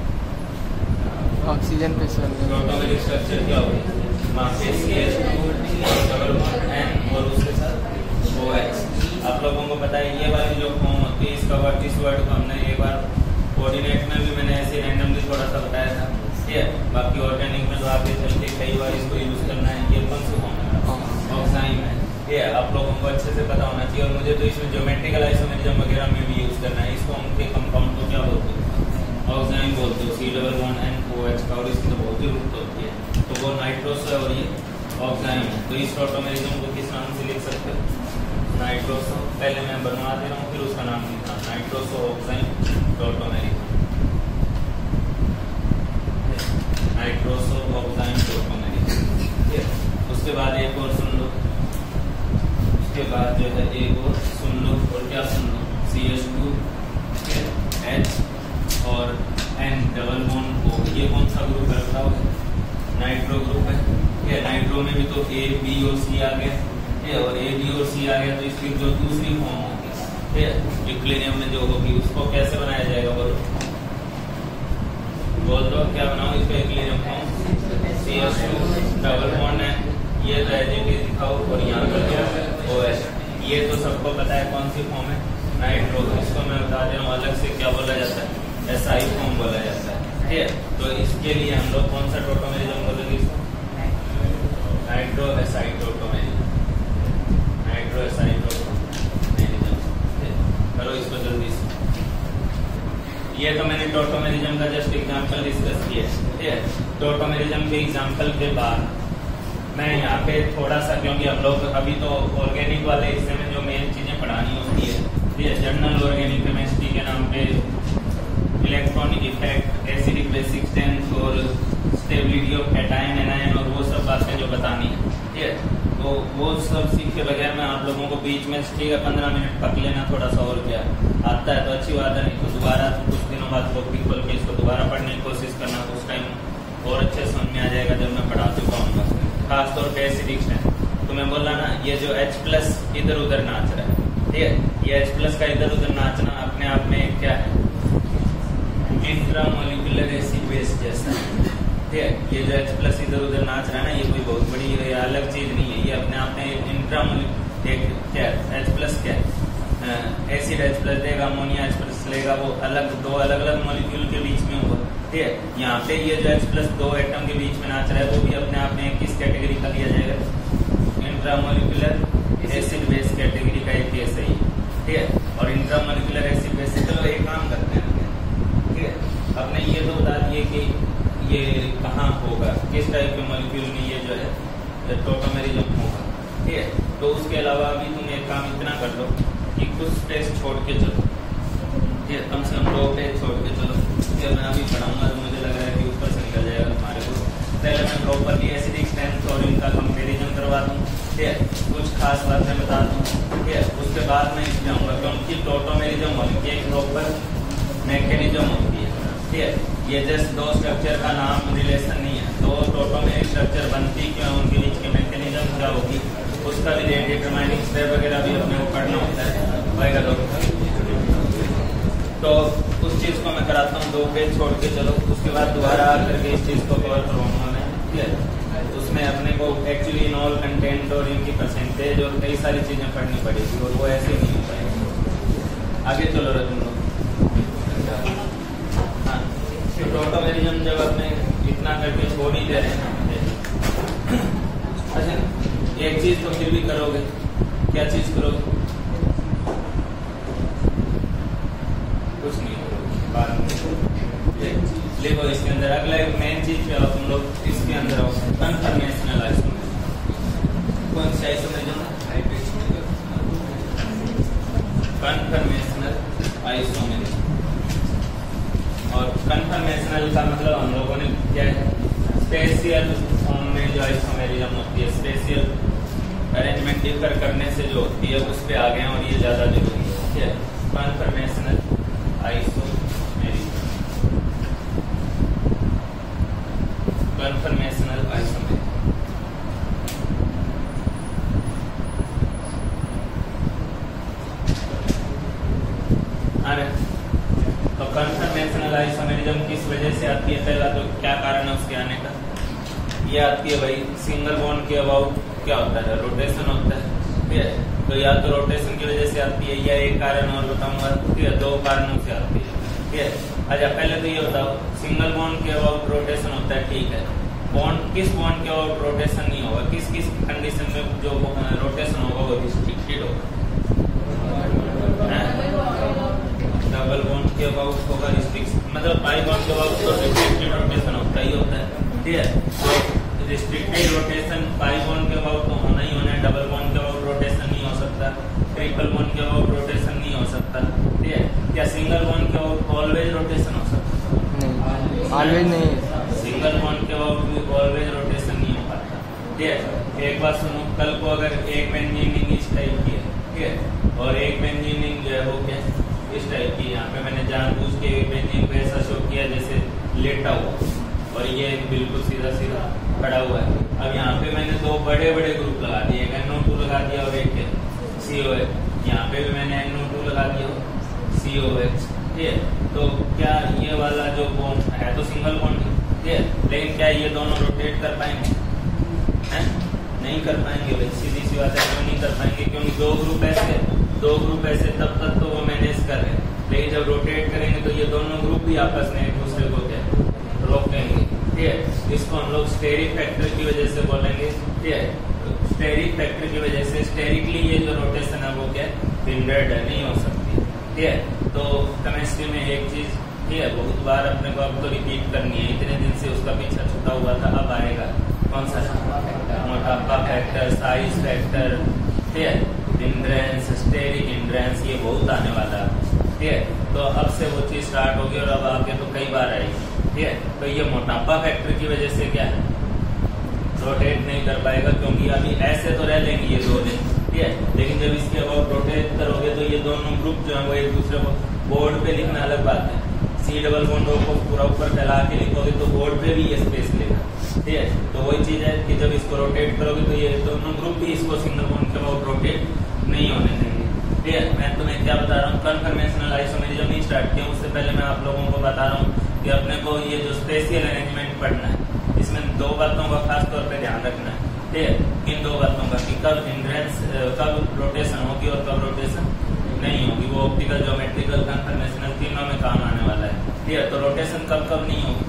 ऑक्सीजन पे टोटोमेरिक स्ट्रक्चर क्या होगी, वहाँ पे C H two double bond N और उसके साथ ओ एच। आप लोगों को पता है ये वाली जो फॉर्म होती है, इसका वर्ड, इस वर्ड को हमने एक बार कोऑर्डिनेट में भी मैंने ऐसे रैंडमली थोड़ा सा बताया था। ठीक है, बाकी ऑर्गेनिक में तो आगे चल के कई बार इसको यूज करना है। ये कौन सी फॉर्म है, ऑक्साइम है। ठीक है, आप लोगों को अच्छे से पता होना चाहिए, और मुझे तो इसमें ज्योमेट्रिकल आइसोमेरिज्म वगैरह में भी यूज करना है। इस फॉर्म के कंपाउंड को क्या बोलते हो, ऑक्साइम बोलते हो, C double bond N O H का, और इसकी तो बहुत ही रूप होती है, तो वो नाइट्रोस है और ये ऑक्साइम है। तो इस टोटोमेरिज्म को किस नाम से लिख सकते हो, नाइट्रोसो। पहले मैं बनवा दे रहा हूँ, फिर उसका नाम लिखता हूँ, nitroso oxime tautomerism, nitroso oxime tautomerism. ठीक है, उसके बाद एक और सुन लो, उसके बाद जो है एक और सुन लो, और क्या सुन लो, सी एच टू एच और एन डबल बॉन्ड ओ, ये कौन सा ग्रुप है बताओ, नाइट्रो ग्रुप है। ठीक है, नाइट्रो में भी तो ए बी और सी आ गया, और ए बी और सी आ गया, तो इसकी जो दूसरी फॉर्म होगी, ठीक है, इक्विलिब्रियम में जो होगी, उसको कैसे बनाया जाएगा बोलो, बोल दो क्या बनाओ इसका equilibrium form, C H two double bond N, ये ट्रेजेंटी दिखाओ, और यहाँ पर ओ एच। ये तो सबको पता है कौन सी फॉर्म है, नाइट्रो। इसको मैं बता दे रहा हूँ, अलग से क्या बोला जाता है, एस आई फॉर्म बोला जाता है। ठीक है, तो इसके लिए हम लोग कौन सा टोटोमेरिज्म बोलेंगे, इसको nitro aci tautomerism, nitro aci tautomerism. करो इसको जल्दी से। ये तो मैंने टोटोमेरिज्म का जस्ट एग्जांपल डिस्कस किया। ठीक है, टोटोमेरिज्म के एग्जांपल के बाद मैं यहाँ पे थोड़ा सा, क्योंकि हम लोग अभी तो ऑर्गेनिक वाले हिस्से में जो मेन चीजें पढ़ानी होती है, ठीक है, जनरल ऑर्गेनिक केमिस्ट्री के नाम पे electronic effect, acidic basic strength और स्टेबिलिटी ऑफ कैटायन एनायन और वो सब बातें जो बतानी है। ठीक है, तो वो सब सीखे बगैर मैं आप लोगों को बीच में ठीक है पंद्रह मिनट पक लेना थोड़ा सा, और क्या आता है तो अच्छी बात है, नहीं तो दोबारा कुछ दिनों बाद टॉपिक खोल के इसको दोबारा पढ़ने की कोशिश करना, तो उस टाइम और अच्छे समझ में आ जाएगा जब मैं पढ़ा चुका हूँ। खासतौर पर एसिडिक स्ट्रेंथ तो मैं बोल रहा ना, ये जो H प्लस इधर उधर नाच रहा है, ठीक है, ये H प्लस का इधर उधर नाचना अपने आप में क्या है, इंट्रामोलिकुलर एसिड बेस जैसा। ठीक है, ये जो H प्लस इधर उधर नाच रहा है ना, ये कोई बहुत बड़ी अलग चीज नहीं है, ये अपने आप में इंट्रामोलिकुलर क्या है, H प्लस क्या है, एसिड H प्लस देगा, अमोनिया H प्लस लेगा, वो अलग दो अलग अलग मॉलिक्यूल के बीच में होगा। ठीक है, यहाँ पे ये जो H प्लस दो एटम के बीच में नाच रहा है, वो भी अपने आप में किस कैटेगरी का लिया जाएगा, इंट्रामोलिकुलर एसिड बेस कैटेगरी का एक केस है। ठीक है, और इंट्रामोलिकुलर एसिड बेस, चलो एक काम करते हैं। ठीक है, अपने ये तो बता दिए कि ये कहाँ होगा, किस टाइप के मॉलिक्यूल में ये जो है टोटोमेरिज्म होगा। ठीक है, तो उसके अलावा अभी तुम एक काम इतना कर लो कि कुछ टेस्ट छोड़ के चलो। ठीक ठीक है, कम से कम दो पेज छोड़ के चलो, फिर मैं अभी पढ़ाऊंगा तो मुझे लग रहा है कि ऊपर से निकल जाएगा तुम्हारे को। पहले मैं प्रॉपरली एसिडिक स्ट्रेंथ और इनका कंपेरिजन करवा दूँ, ठीक है, कुछ खास बातें बता दूँ, ठीक है, उसके बाद मैं इस जाऊँगा क्योंकि टोटोमेरिज्म होने की एक प्रॉपर मैकेनिज्म होती है, ठीक है, ये जस्ट दो स्ट्रक्चर का नाम रिलेशन नहीं है, दो टोटोमेरिक स्ट्रक्चर बनती क्यों, उनके बीच की मैकेनिज्म क्या होगी, उसका भी डिटरमाइनिंग स्टेप वगैरह भी अपने को पढ़ना होता है होएगा तो तो उस चीज को मैं कराता हूँ, दो पेज छोड़ के चलो, उसके बाद दोबारा आकर के इस चीज को कवर करवाऊंगा मैं, ठीक है, उसमें अपने को एक्चुअली इनऑल कंटेंट और इनकी परसेंटेज और कई सारी चीजें पढ़नी पड़ेगी और वो ऐसे नहीं हो पाएगी। आगे चलो रहे तुम लोग। हाँ, टोटोमेरिज्म जब अपने इतना करके छोड़ ही दे रहे हैं, अच्छा एक चीज तो फिर भी करोगे, क्या चीज करोगे, कुछ नहीं करोगे, बाद में लिखो इसके अंदर। अगला एक मेन चीज पे आओ तुम लोग, इसके अंदर आओ, कन्फर्मेशनल आइसोमेरिज्म। कौन सी आइसोमेरिज्म? Conformational isomerism. और कन्फर्मेशनल का मतलब हम लोगों ने क्या है, स्पेशियल फॉर्म में जो आइसोमेरिज्म होती है, स्पेशियल अरेंजमेंट डिफर करने से जो होती है उस पे आ गए और ये ज्यादा जरूरी है, ठीक है। Conformational isomerism, conformational isomerism. अरे तो कन्फर्मेशनल आइसोमेरिज्म किस वजह से आती है, पहला तो क्या कारण है उसके आने का, ये आती है भाई सिंगल बॉन्ड के अबाउट क्या होता है, रोटेशन होता है, ठीक है, तो या तो रोटेशन की वजह से आती है या एक कारण और बताऊंगा, ठीक है, दो कारणों से आती है, ठीक है। अच्छा पहले तो ये बताओ, सिंगल बॉन्ड के अबाउट रोटेशन होता है, ठीक है, बॉन्ड किस बॉन्ड के अबाउट रोटेशन नहीं होगा, किस किस कंडीशन में जो रोटेशन होगा वो रिस्ट्रिक्टेड होगा, डबल बॉन्ड के अबाउट होगा रिस्ट्रिक्शन, मतलब बाई बॉन्ड के अबाउट तो रिस्ट्रिक्टेड रोटेशन होता ही होता है, ठीक है, तो रिस्ट्रिक्टेड रोटेशन बाई बॉन्ड के अबाउट तो होना ही होना है, डबल बॉन्ड के अबाउट रोटेशन नहीं हो सकता, ट्रिपल बॉन्ड के अबाउट रोटेशन नहीं हो सकता, ठीक है, क्या सिंगल बॉन्ड के अबाउट ऑलवेज रोटेशन हो सकता है? ऑलवेज नहीं, सिंगल बॉन्ड के अबाउट भी ऑलवेज रोटेशन नहीं हो पाता, ठीक है। एक बात सुनो, कल को अगर एक बेंजीनिंग इस टाइप की है, ठीक है, और एक बेंजीनिंग जो है वो क्या इस टाइप की, यहाँ पे मैंने जानबूझ के एक बेंजीनिंग को ऐसा शो किया जैसे लेटा हुआ और ये बिल्कुल सीधा सीधा खड़ा हुआ है। अब यहाँ पे मैंने दो बड़े बड़े ग्रुप लगा दिए, एक एन ओ टू लगा दिया और एक सी ओ एच, यहाँ पे भी मैंने एन ओ टू लगा दिया सी ओ एच, ठीक है, तो क्या ये वाला जो बॉन्ड है तो सिंगल बॉन्ड, ठीक है, लेकिन क्या ये दोनों रोटेट कर पाएंगे, हैं? नहीं कर पाएंगे भाई, सीधी सी बात है, क्यों नहीं कर पाएंगे, क्योंकि दो ग्रुप ऐसे दो ग्रुप ऐसे तब तक तो वो मैनेज कर रहे हैं, लेकिन जब रोटेट करेंगे तो ये दोनों ग्रुप भी आपस में एक दूसरे को क्या रोकेंगे, ठीक है। इसको हम लोग स्टेरिक फैक्टर की वजह से बोलेंगे, ठीक है, स्टेरिक फैक्टर की वजह से स्टेरिकली ये जो रोटेशन है वो क्या हिंडर्ड है, नहीं हो सकती, ठीक है। तो केमिस्ट्री में एक चीज, ठीक है, बहुत बार अपने को अब तो रिपीट करनी है, इतने दिन से उसका पीछा छुटा हुआ था, अब आएगा कौन सा, मोटापा फैक्टर, साइज फैक्टर, ठीक है, हिंड्रेंस, स्टेरिक हिंड्रेंस, ये बहुत आने वाला है, ठीक है, तो अब से वो चीज स्टार्ट होगी और अब आगे तो कई बार आएगी, ठीक है। तो ये मोटापा फैक्टर की वजह से क्या है रोटेट नहीं कर पाएगा, क्योंकि अभी ऐसे तो रह लेंगे ये दो दिन, ठीक है, लेकिन जब इसके अबाउट रोटेट करोगे तो ये दोनों ग्रुप जो है वो एक दूसरे को बोर्ड पे लिखना अलग बात है, सी डबल बॉन्ड को पूरा ऊपर फैला के लिखोगे तो बोर्ड पे भी ये स्पेस लेगा, ठीक है। तो वही चीज है कि जब इसको रोटेट करोगे तो ये दोनों ग्रुप भी इसको सिंगल बॉन्ड के अबाउट रोटेट नहीं होने देंगे, ठीक है। मैं तुम्हें क्या बता रहा हूँ, कन्फर्मेशनल आइसोमेरिज्म नहीं स्टार्ट किया, उससे पहले मैं आप लोगों को बता रहा हूँ कि अपने को ये जो स्पेशियल अरेंजमेंट पढ़ना है, इसमें दो बातों का खास तौर पे ध्यान रखना है, ठीक है, इन दो बातों का कि कब हिंड्रेंस, कब रोटेशन होगी और कब रोटेशन नहीं होगी, वो ऑप्टिकल, ज्योमेट्रिकल, कन्फर्मेशनल तीनों में काम आने वाला है, ठीक है। तो रोटेशन कब कब नहीं होगी,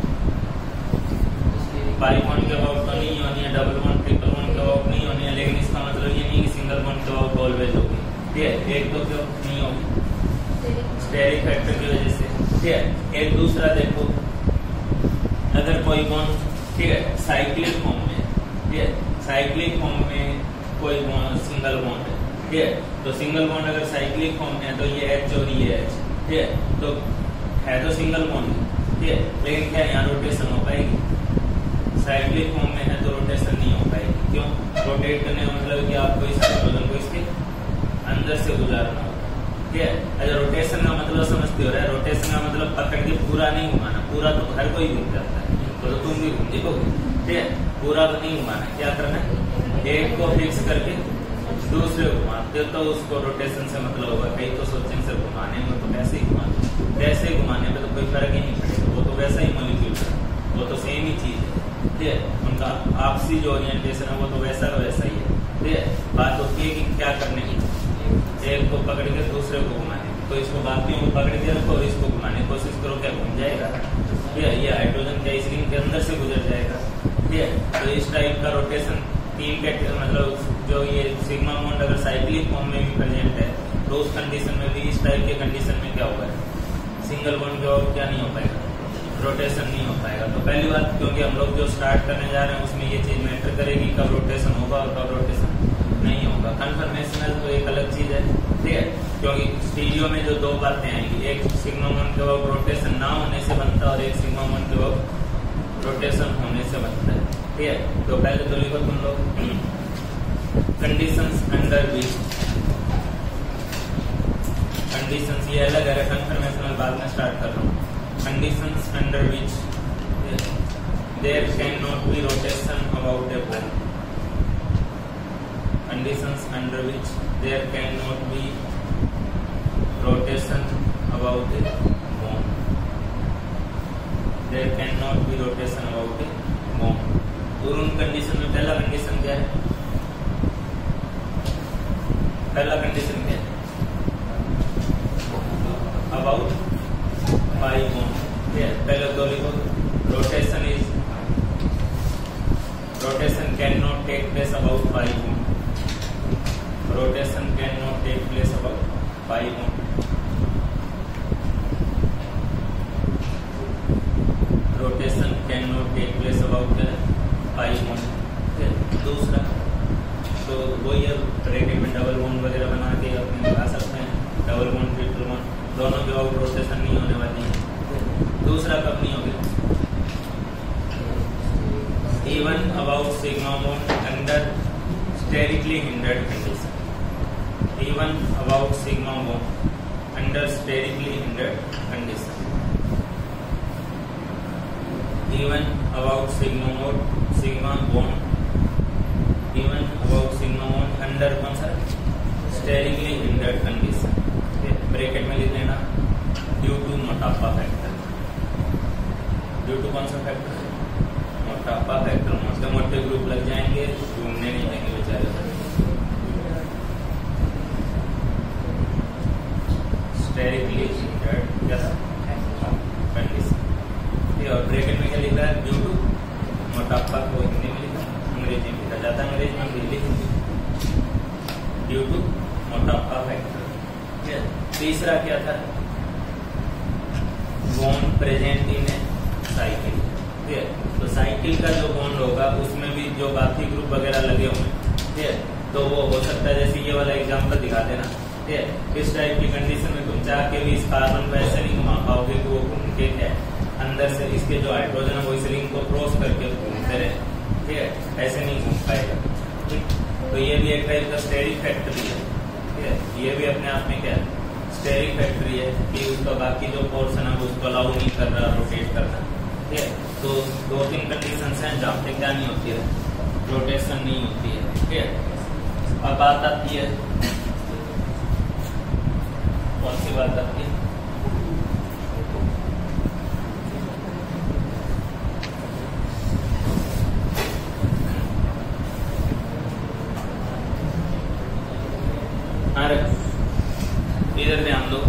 बाई बॉन्ड के अबाउट तो नहीं होनी है, डबल बॉन्ड, ट्रिपल बॉन्ड के अबाउट नहीं होनी है, लेकिन इसका मतलब ये नहीं कि सिंगल बॉन्ड के अबाउट ऑलवेज होगी, ठीक है। एक तो क्यों नहीं होगी, स्टेरिक फैक्टर की वजह से, ठीक है। एक दूसरा देखो, अगर कोई बॉन्ड, ठीक है, साइक्लिक फॉर्म में, ठीक है, साइक्लिक फॉर्म में कोई सिंगल बॉन्ड है, ठीक है, तो सिंगल बॉन्ड अगर साइक्लिक फॉर्म में है तो ये एच और ये एच, ठीक है, तो है तो सिंगल बॉन्ड, ठीक है, लेकिन क्या यहाँ रोटेशन हो पाएगी? साइक्लिक फॉर्म में है तो रोटेशन नहीं हो पाएगी। क्यों? रोटेट करने का मतलब कि आपको इस हाइड्रोजन को इसके अंदर से गुजारना होगा, ठीक है। अच्छा, रोटेशन का मतलब समझते हो रहा है? रोटेशन का मतलब पकड़ के पूरा नहीं घुमाना, पूरा तो हर कोई घूम जाता है, तो तुम भी घूम देखोगे, ठीक है, पूरा तो नहीं घुमाना। क्या करना है? एक को फिक्स करके दूसरे को घुमाते हो तो उसको रोटेशन से मतलब होगा। कई तो सोचें से घुमाने में तो वैसे ही घुमा, वैसे ही घुमाने में तो कोई फर्क ही नहीं पड़ेगा, वो तो वैसा ही मॉलिक्यूल है, वो तो सेम ही चीज है, ठीक है। उनका आपसी जो ओरिएंटेशन है वो तो वैसा का वैसा ही है, ठीक है। बात होती है कि क्या करने की, एक को पकड़ के दूसरे को घुमाने, तो इसको बाकियों को पकड़ के रखो और इसको घुमाने की कोशिश करो, क्या घूम जाएगा? ठीक है, ये हाइड्रोजन क्या इस रिंग के अंदर से गुजर जाएगा, ठीक है। तो इस टाइप का रोटेशन तीन के मतलब जो ये सिग्मा बॉन्ड अगर साइक्लिक फॉर्म में भी प्रेजेंट है तो उस कंडीशन में भी इस टाइप के कंडीशन में क्या होगा? सिंगल बॉन्ड के और क्या नहीं हो पाएगा? रोटेशन नहीं हो पाएगा। तो पहली बात, क्योंकि हम लोग जो स्टार्ट करने जा रहे हैं उसमें ये चीज मैटर करेगी कब रोटेशन होगा और कब रोटेशन नहीं होगा। कन्फर्मेशनल तो एक अलग चीज है, ठीक है, क्योंकि स्टीरियो में जो दो बातें आएंगी, एक सिग्मा बॉन्ड के वक्त रोटेशन ना होने से बनता है और एक सिग्मा बॉन्ड के वक्त रोटेशन होने से बनता है, ठीक है। तो पहले तो लिखो तुम लोग कंडीशंस अंडर विच, कंडीशंस ये अलग है, कन्फर्मेशनल बाद में स्टार्ट कर रहा हूँ। Conditions under which there can not be rotation about a bond, conditions under which there can not be rotation about a bond, there can not be rotation about a bond. और उन condition में पहला condition क्या है? पहला condition क्या है? About pi bond, पहले तो लिखो rotation is rotation can not take place about pi bond, rotation can not take place about pi bond, rotation can not take place about pi bond. दूसरा तो वही है, ब्रैकेट में डबल बॉन्ड वगैरह बना के अपने लगा सकते हैं, डबल बॉन्ड ट्रिपल बॉन्ड दोनों के आउट रोटेशन नहीं होने वाली है। दूसरा कब नहीं होगा? Even about sigma bond under sterically hindered condition, even about sigma bond under sterically hindered condition, even about sigma bond sigma bond even about sigma bond under कौन सा? Sterically hindered condition. ब्रैकेट में लिख देना due to मोटापा factor, due to कौन सा factor? मोटापा factor. मोटे मोटे ग्रुप लग जाएंगे, घूमने नहीं जाएंगे बेचारे। स्टेरिकली हिंडर्ड क्या कंडीशन, और ब्रैकेट में क्या लिख रहा है? ड्यू टू मोटापा को हिंदी में लिखा, अंग्रेजी में लिखा जाता है, अंग्रेजी में भी लिखी ड्यू टू मोटापा फैक्टर। तीसरा क्या था? बॉन्ड प्रेजेंट इन साइकिल, ठीक है। तो साइकिल का जो बॉन्ड होगा उसमें भी जो बाकी ग्रुप वगैरह लगे होंगे, ठीक है, तो वो हो सकता है जैसे ये वाला एग्जांपल दिखा देना, ठीक है। इस टाइप की कंडीशन में तुम चाह के भी इस कार्बन को ऐसे नहीं घुमा पाओगे कि वो घूम के क्या अंदर से इसके जो हाइड्रोजन है वो इस रिंग को क्रॉस करके घूमते रहे, ठीक है, ऐसे नहीं घूम पाएगा, ठीक। तो ये भी एक टाइप का स्टेरिक फैक्टर है, ठीक है, ये भी अपने आप में क्या है? स्टेरिक फैक्टर है कि उसका बाकी जो पोर्शन है उसको अलाउ नहीं कर रहा रोटेट करना, ठीक है। तो दो तीन कंडीशन हैं जहाँ पे क्या नहीं होती है? रोटेशन नहीं होती है, ठीक है। अब बात आती है, कौन सी बात आती है? इधर ध्यान दो,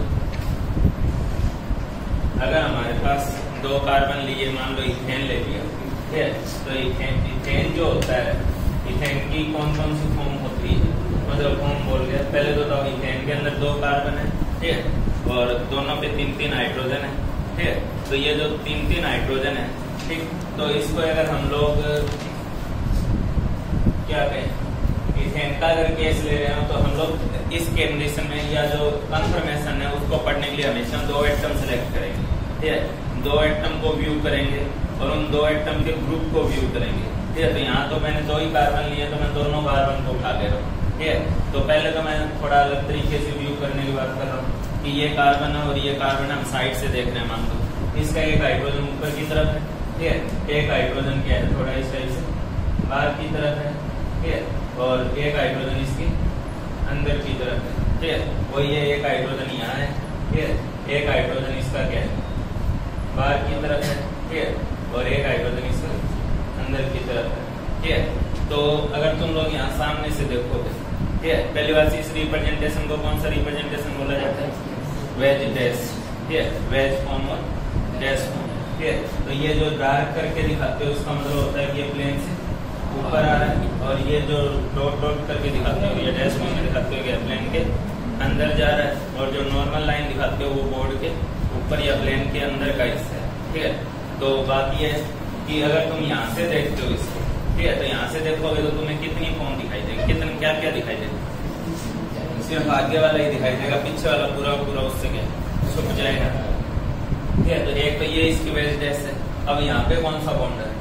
अगर हमारे पास दो कार्बन लिए, मान लो इथेन ले लिया, ठीक है, तो इथेन इथेन जो होता है, इथेन की कौन कौन सी फॉर्म होती है? मतलब फॉर्म बोल गया पहले तो, तो इथेन के अंदर दो कार्बन है, ठीक है, और दोनों पे तीन तीन हाइड्रोजन है, ठीक है। तो ये जो तीन तीन हाइड्रोजन है, ठीक, तो इसको अगर हम लोग क्या कहें, इथेन का अगर केस ले रहे हो तो हम लोग इस कंडीशन में या जो कंफर्मेशन है उसको पढ़ने के लिए हमेशा दो एटम सेलेक्ट करेंगे, ठीक है। दो एटम को व्यू करेंगे और उन दो एटम के ग्रुप को व्यू करेंगे, ठीक है। तो यहाँ तो मैंने दो ही कार्बन लिए तो मैं दोनों कार्बन को उठा ले रहा हूँ, ठीक है। तो पहले तो मैं थोड़ा अलग तरीके से व्यू करने की बात कर रहा हूँ कि ये कार्बन है और ये कार्बन हम साइड से देख रहे हैं, मान लो इसका एक हाइड्रोजन ऊपर की तरफ है, ठीक है। एक हाइड्रोजन क्या है थोड़ा इस टाइप से बाहर की तरफ है, ठीक है। और एक हाइड्रोजन इसकी अंदर की तरफ है, ठीक है। वो ये एक हाइड्रोजन यहाँ है, ठीक है। एक हाइड्रोजन इसका क्या है बाहर की तरफ है, ठीक है। और एक हाइड्रोजन इसका अंदर की तरफ है, ठीक है। तो अगर तुम लोग यहाँ सामने से देखोगे, ठीक है, पहली बात इस रिप्रेजेंटेशन को कौन सा रिप्रेजेंटेशन बोला जाता है, वेज डैश, ठीक है। वेज फॉर्म और डैश फॉर्म, ठीक है। तो ये जो डार्क करके दिखाते हो उसका मतलब होता है कि ये प्लेन से ऊपर आ रहा है, और ये जो डॉट डॉट करके दिखाते हो ये डैश फॉर्म में दिखाते हो प्लेन के अंदर जा रहा है, और जो नॉर्मल लाइन दिखाते हो वो बोर्ड के ऊपर या प्लेन के अंदर का हिस्सा है, ठीक है। तो बात ये है कि अगर तुम यहाँ से देखते हो इसको, ठीक है, तो यहाँ से देखोगे तो तुम्हें कितनी फॉर्म दिखाई देगी, कितने क्या क्या दिखाई देगा, सिर्फ आगे वाला ही दिखाई देगा, पीछे वाला पूरा पूरा उससे क्या छुप जाएगा, ठीक है। तो एक तो ये इसकी वेज डैश है। अब यहाँ पे कौन सा बॉन्ड है,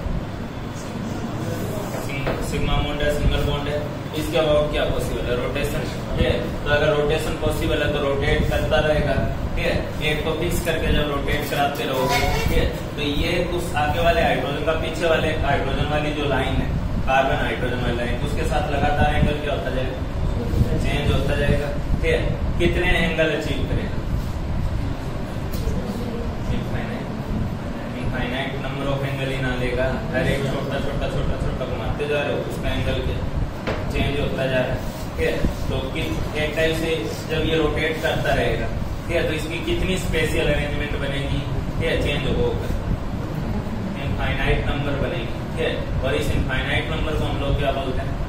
सिग्मा बॉन्ड है, सिंगल बॉन्ड है, इसके अबाउट क्या पॉसिबल है, रोटेशन, ठीक है। तो अगर रोटेशन पॉसिबल है तो रोटेट करता रहेगा, ठीक है। एक को फिक्स करके जब रोटेट कराते रहोगे, ठीक है, तो ये उस आगे वाले हाइड्रोजन का पीछे वाले हाइड्रोजन वाली जो लाइन है कार्बन हाइड्रोजन वाली लाइन उसके साथ लगातार एंगल क्या होता जाएगा, चेंज होता जाएगा, ठीक है। कितने एंगल अचीव करेगा, इनफाइनाइट नंबर ऑफ एंगल ही ना लेगा, हर एक छोटा छोटा छोटा छोटा घुमाते जा रहे हो उसका एंगल क्या चेंज होता जा रहा है, ठीक है। तो एक टाइप से जब ये रोटेट करता रहेगा, ठीक है, तो इसकी कितनी स्पेशियल अरेंजमेंट बनेगी, ठीक है, चेंज होकर इनफाइनाइट नंबर बनेगी, ठीक है। और इस इनफाइनाइट नंबर को हम लोग क्या बोलते हैं,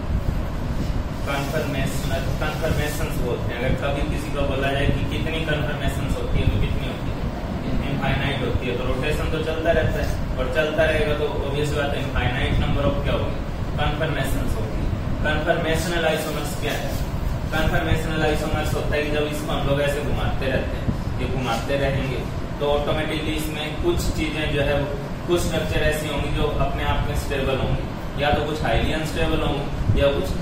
कन्फर्मेशनल कन्फर्मेशंस बोलते हैं। अगर कभी किसी को बोला जाए कि कितनी कन्फर्मेशंस होती है तो कितनी होती है, इनफाइनाइट होती है। तो रोटेशन तो चलता रहता है और चलता रहेगा तो ऑब्वियस बात है इनफाइनाइट नंबर ऑफ क्या होगी, कन्फर्मेशंस होगी। कन्फर्मेशनल आइसोमर्स क्या है, कन्फर्मेशनल आइसोमर्स होता है कि जब इसको हम लोग ऐसे घुमाते रहते हैं, ये घुमाते रहेंगे तो ऑटोमेटिकली इसमें कुछ चीजें जो है कुछ स्ट्रक्चर ऐसी होंगी जो अपने आप में स्टेबल होंगी, या तो कुछ हाईली अनस्टेबल होंगी या कुछ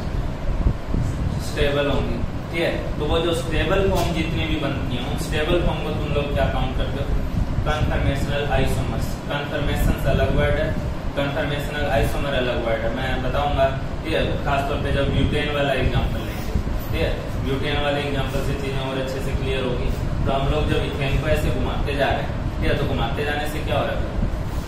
स्टेबल होंगी, ठीक है। तो वो जो स्टेबल फॉर्म जितनी भी बनती हैं उन स्टेबल फॉर्म को तुम लोग क्या काउंट करते हो, कन्फर्मेशनल आइसोमर्स। कन्फर्मेशन अलग वर्ड है, कन्फर्मेशनल आइसोमर अलग वर्ड है, मैं बताऊंगा, ठीक है। खासतौर पे जब ब्यूटेन वाला एग्जाम्पल लेंगे, ठीक है, ब्यूटेन वाले एग्जाम्पल से चीजें और अच्छे से क्लियर होगी। तो हम लोग जब इथेन को ऐसे घुमाते जा रहे हैं, ठीक है, तो घुमाते जाने से क्या हो रहा है,